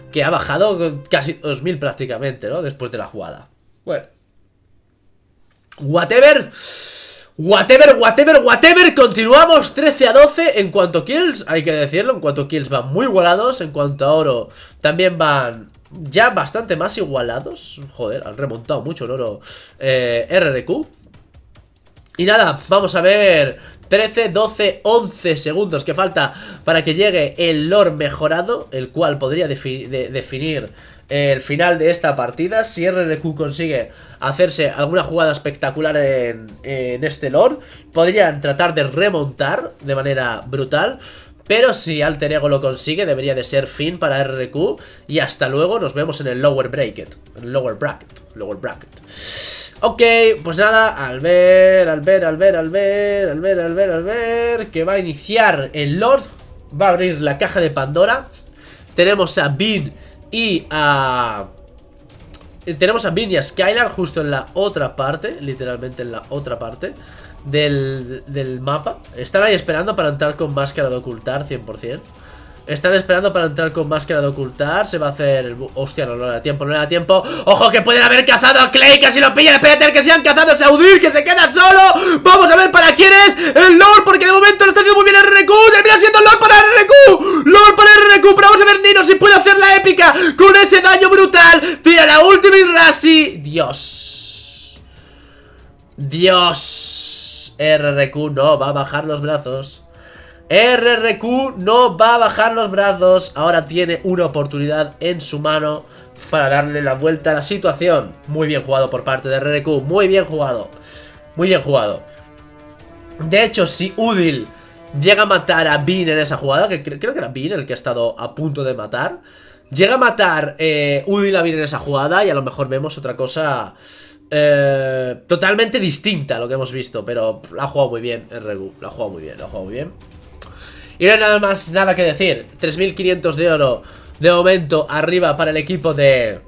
A: que ha bajado casi dos mil prácticamente, ¿no? Después de la jugada. Bueno. Whatever. Whatever, whatever, whatever. Continuamos trece a doce en cuanto a kills, hay que decirlo. En cuanto a kills van muy igualados. En cuanto a oro también van ya bastante más igualados. Joder, han remontado mucho el oro eh, R R Q. Y nada, vamos a ver. Trece, doce, once segundos que falta para que llegue el lore mejorado, el cual podría defi de definir el final de esta partida. Si R R Q consigue hacerse alguna jugada espectacular en, en este lore, podrían tratar de remontar de manera brutal. Pero si Alter Ego lo consigue, debería de ser fin para R R Q. Y hasta luego, nos vemos en el lower bracket. El lower bracket, lower bracket. Ok, pues nada, al ver, al ver, al ver, al ver, al ver, al ver, al ver, que va a iniciar el Lord, va a abrir la caja de Pandora. Tenemos a Bean y a... Tenemos a Bean y a Skylar justo en la otra parte, literalmente en la otra parte del, del mapa. Están ahí esperando para entrar con máscara de ocultar, cien por cien. Están esperando para entrar con máscara de ocultar. Se va a hacer el... Hostia, no, no le da tiempo, no le da tiempo. ¡Ojo, que pueden haber cazado a Clay! ¡Que si lo pillan! ¡Espérate, que se han cazado a Saudil! ¡Que se queda solo! Vamos a ver para quién es el Lord, porque de momento lo está haciendo muy bien R R Q. ¡Termina siendo Lord para R R Q! ¡Lord para R R Q! Pero vamos a ver Nino si puede hacer la épica con ese daño brutal. Tira la Ultimate Rashi. Dios. Dios. R R Q no va a bajar los brazos. R R Q no va a bajar los brazos. Ahora tiene una oportunidad en su mano para darle la vuelta a la situación. Muy bien jugado por parte de R R Q. Muy bien jugado. Muy bien jugado. De hecho, si Udil llega a matar a Bean en esa jugada, que creo que era Bean el que ha estado a punto de matar, llega a matar eh, Udil a Bean en esa jugada, y a lo mejor vemos otra cosa eh, totalmente distinta a lo que hemos visto. Pero la ha jugado muy bien R R Q. La ha jugado muy bien, la ha jugado muy bien. Y no hay nada más, nada que decir. Tres mil quinientos de oro de momento arriba para el equipo de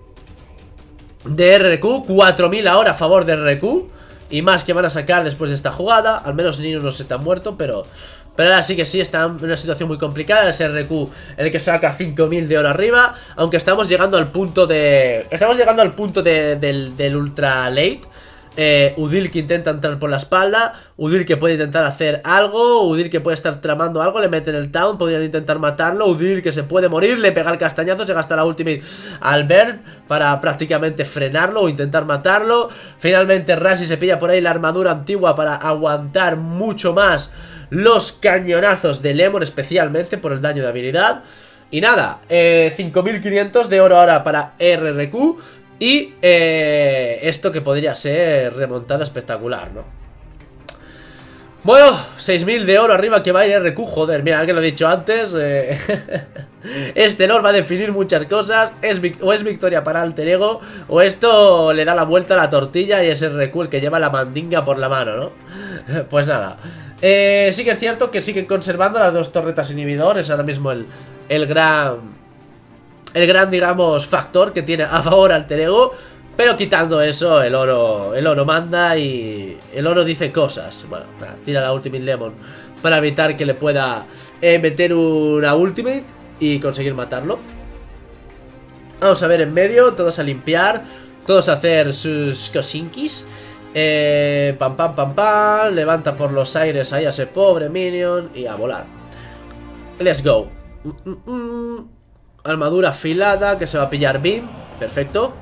A: De R R Q, cuatro mil ahora a favor de R R Q. Y más que van a sacar después de esta jugada. Al menos Nino no se está muerto, pero Pero ahora sí que sí, está en una situación muy complicada. Es R R Q el que saca cinco mil de oro arriba. Aunque estamos llegando al punto de Estamos llegando al punto de, del, del ultra late. Eh, Udil que intenta entrar por la espalda, Udil que puede intentar hacer algo, Udil que puede estar tramando algo, le meten el town, podrían intentar matarlo, Udil que se puede morir, le pega el castañazo, se gasta la ultimate Albert para prácticamente frenarlo o intentar matarlo. Finalmente Rashi se pilla por ahí la armadura antigua para aguantar mucho más los cañonazos de Lemon, especialmente por el daño de habilidad. Y nada, eh, cinco mil quinientos de oro ahora para R R Q. Y eh, esto que podría ser remontada espectacular, ¿no? Bueno, seis mil de oro arriba que va a ir R R Q. Joder, mira, que lo he dicho antes, eh, este lore va a definir muchas cosas. es O es victoria para Alter Ego, o esto le da la vuelta a la tortilla y es R R Q el que lleva la mandinga por la mano, ¿no? Pues nada, eh, sí que es cierto que siguen conservando las dos torretas inhibidores. Ahora mismo el, el gran... El gran, digamos, factor que tiene a favor Alter Ego. Pero quitando eso, el oro El oro manda y el oro dice cosas. Bueno, nada, tira la Ultimate Lemon para evitar que le pueda eh, meter una Ultimate y conseguir matarlo. Vamos a ver en medio, todos a limpiar, todos a hacer sus cosinkis. eh, Pam, pam, pam, pam. Levanta por los aires ahí a ese pobre minion y a volar. Let's go. mm, mm, mm. Armadura afilada que se va a pillar Beam. Perfecto.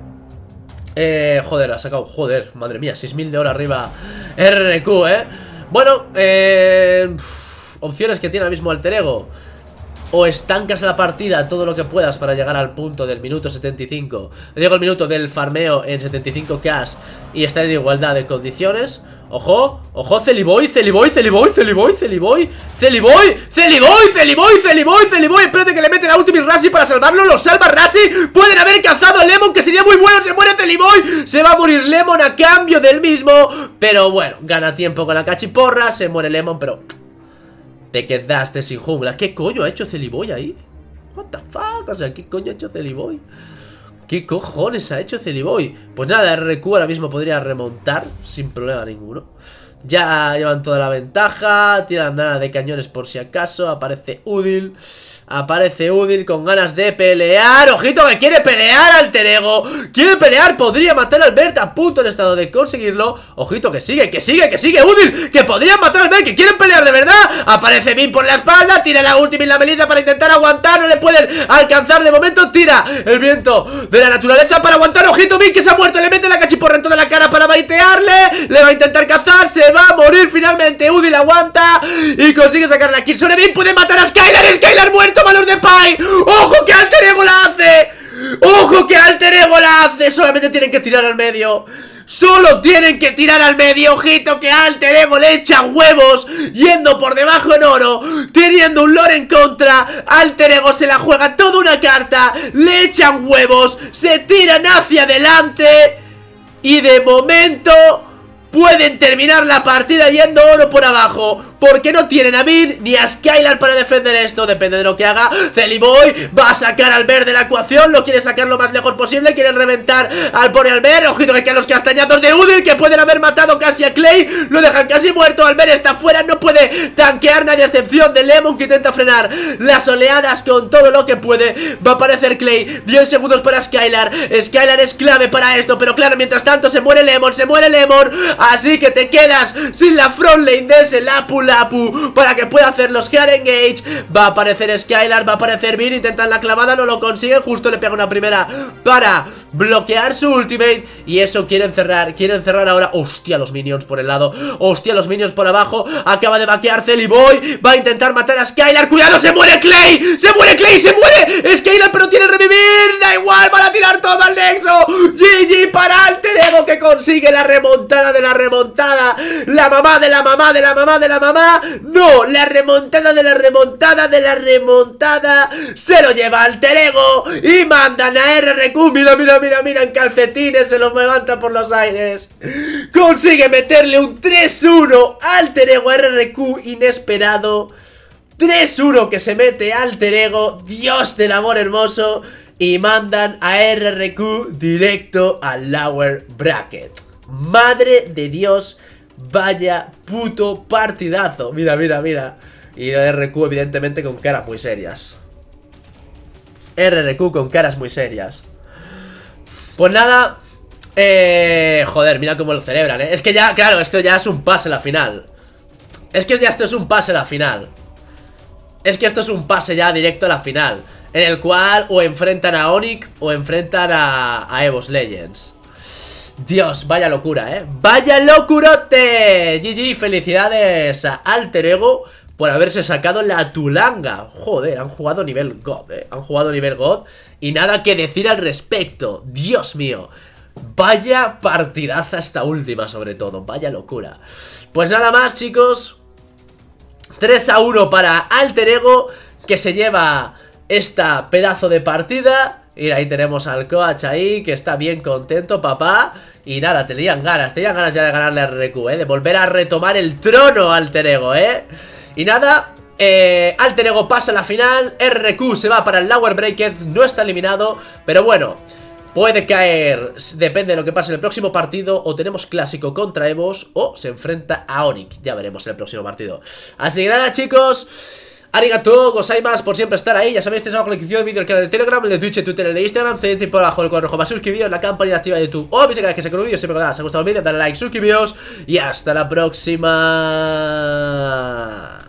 A: Eh, joder, ha sacado, joder, madre mía, seis mil de oro arriba R R Q, eh. Bueno, eh, uf, opciones que tiene ahora mismo Alter Ego. O estancas la partida todo lo que puedas para llegar al punto del minuto setenta y cinco. Digo el minuto del farmeo en setenta y cinco K y estar en igualdad de condiciones. Ojo, ojo, Celiboy, Celiboy, Celiboy, Celiboy, Celiboy, Celiboy, Celiboy, Celiboy, Celiboy, Celiboy. Espérate que le mete la Ultimate Rashi para salvarlo. Lo salva Rashi. Pueden haber cazado a Lemon, que sería muy bueno. Se muere Celiboy. Se va a morir Lemon a cambio del mismo. Pero bueno, gana tiempo con la cachiporra. Se muere Lemon, pero te quedaste sin jungla. ¿Qué coño ha hecho Celiboy ahí? What the fuck, o sea, ¿qué coño ha hecho Celiboy? ¿Qué cojones ha hecho Celiboy? Pues nada, R R Q ahora mismo podría remontar sin problema ninguno. Ya llevan toda la ventaja. Tiran nada de cañones por si acaso. Aparece Udil. Aparece Udil con ganas de pelear. Ojito que quiere pelear Alter Ego. Quiere pelear, podría matar a Albert. A punto en estado de conseguirlo. Ojito que sigue, que sigue, que sigue Udil, que podría matar a Albert, que quieren pelear de verdad. Aparece Min por la espalda, tira la última y la melissa para intentar aguantar. No le pueden alcanzar de momento. Tira el viento de la naturaleza para aguantar. Ojito Min que se ha muerto, le mete la cachiporra en toda la cara para baitearle. Le va a intentar cazar, se va a morir finalmente. Udil aguanta y consigue sacar la kill sobre Min. Puede matar a Skylar, Skylar muerto, valor de Pai. ¡Ojo que Alter Ego la hace! ¡Ojo que Alter Ego la hace! Solamente tienen que tirar al medio. Solo tienen que tirar al medio. Ojito que Alter Ego le echa huevos, yendo por debajo en oro, teniendo un lore en contra. Alter Ego se la juega toda una carta, le echan huevos, se tiran hacia adelante y de momento pueden terminar la partida yendo oro por abajo, porque no tienen a Min ni a Skylar para defender esto. Depende de lo que haga. Celiboy va a sacar al Albert de la ecuación. Lo quiere sacar lo más lejos posible. Quieren reventar al pobre Albert. Ojito que quedan los castañazos de Udil, que pueden haber matado casi a Clay. Lo dejan casi muerto. Albert está fuera. No puede tanquear nadie a excepción de Lemon, que intenta frenar las oleadas con todo lo que puede. Va a aparecer Clay. diez segundos para Skylar. Skylar es clave para esto, pero claro, mientras tanto se muere Lemon. Se muere Lemon. Así que te quedas sin la front lane de ese Lapu Lapu para que pueda hacer los Hard Engage. Va a aparecer Skylar, va a aparecer Min. Intentan la clavada, no lo consiguen. Justo le pega una primera para bloquear su ultimate. Y eso quieren cerrar, quieren cerrar ahora. Hostia, los minions por el lado. Hostia, los minions por abajo. Acaba de vaquear Celiboy. Va a intentar matar a Skylar. ¡Cuidado! ¡Se muere Clay! ¡Se muere Clay! ¡Se muere! Skylar, pero tiene revivir. Da igual, van a tirar todo al nexo. G G para Alter Ego, que consigue la remontada de la remontada. La mamá de la mamá de la mamá de la mamá. No, la remontada de la remontada de la remontada. Se lo lleva Alter Ego y mandan a R R Q. Mira, mira, mira, mira, en calcetines. Se los levanta por los aires. Consigue meterle un tres uno Alter Ego a R R Q inesperado. tres uno que se mete Alter Ego. Dios del amor hermoso. Y mandan a R R Q directo al lower bracket. Madre de Dios, vaya puto partidazo. Mira, mira, mira. Y R R Q evidentemente con caras muy serias. R R Q con caras muy serias. Pues nada. Eh... Joder, mira cómo lo celebran, ¿eh? Es que ya, claro, esto ya es un pase a la final. Es que ya esto es un pase a la final. Es que esto es un pase ya directo a la final, en el cual o enfrentan a Onyx o enfrentan a, a Evos Legends. Dios, vaya locura, eh. ¡Vaya locurote! G G, felicidades a Alter Ego por haberse sacado la Tulanga. Joder, han jugado nivel God, eh. Han jugado nivel God y nada que decir al respecto. Dios mío, vaya partidaza esta última, sobre todo. Vaya locura. Pues nada más, chicos. tres a uno para Alter Ego, que se lleva esta pedazo de partida. Y ahí tenemos al coach ahí, que está bien contento, papá. Y nada, tenían ganas, tenían ganas ya de ganarle a R R Q, eh. De volver a retomar el trono a Alter Ego, eh. Y nada, eh, Alter Ego pasa a la final. R R Q se va para el lower bracket, no está eliminado, pero bueno, puede caer, depende de lo que pase en el próximo partido. O tenemos clásico contra Evos, o se enfrenta a Onyx. Ya veremos en el próximo partido. Así que nada, chicos, arigato gozaimasu por siempre estar ahí. Ya sabéis, tenéis abajo la descripción del vídeo, el canal de Telegram, el de Twitch, el Twitter, el de Instagram. Ceded por abajo el cuadro rojo para suscribiros, la campanita activa de YouTube. O veis cada vez que saco un vídeo, siempre que os ha gustado el vídeo, dale like, suscribiros. Y hasta la próxima.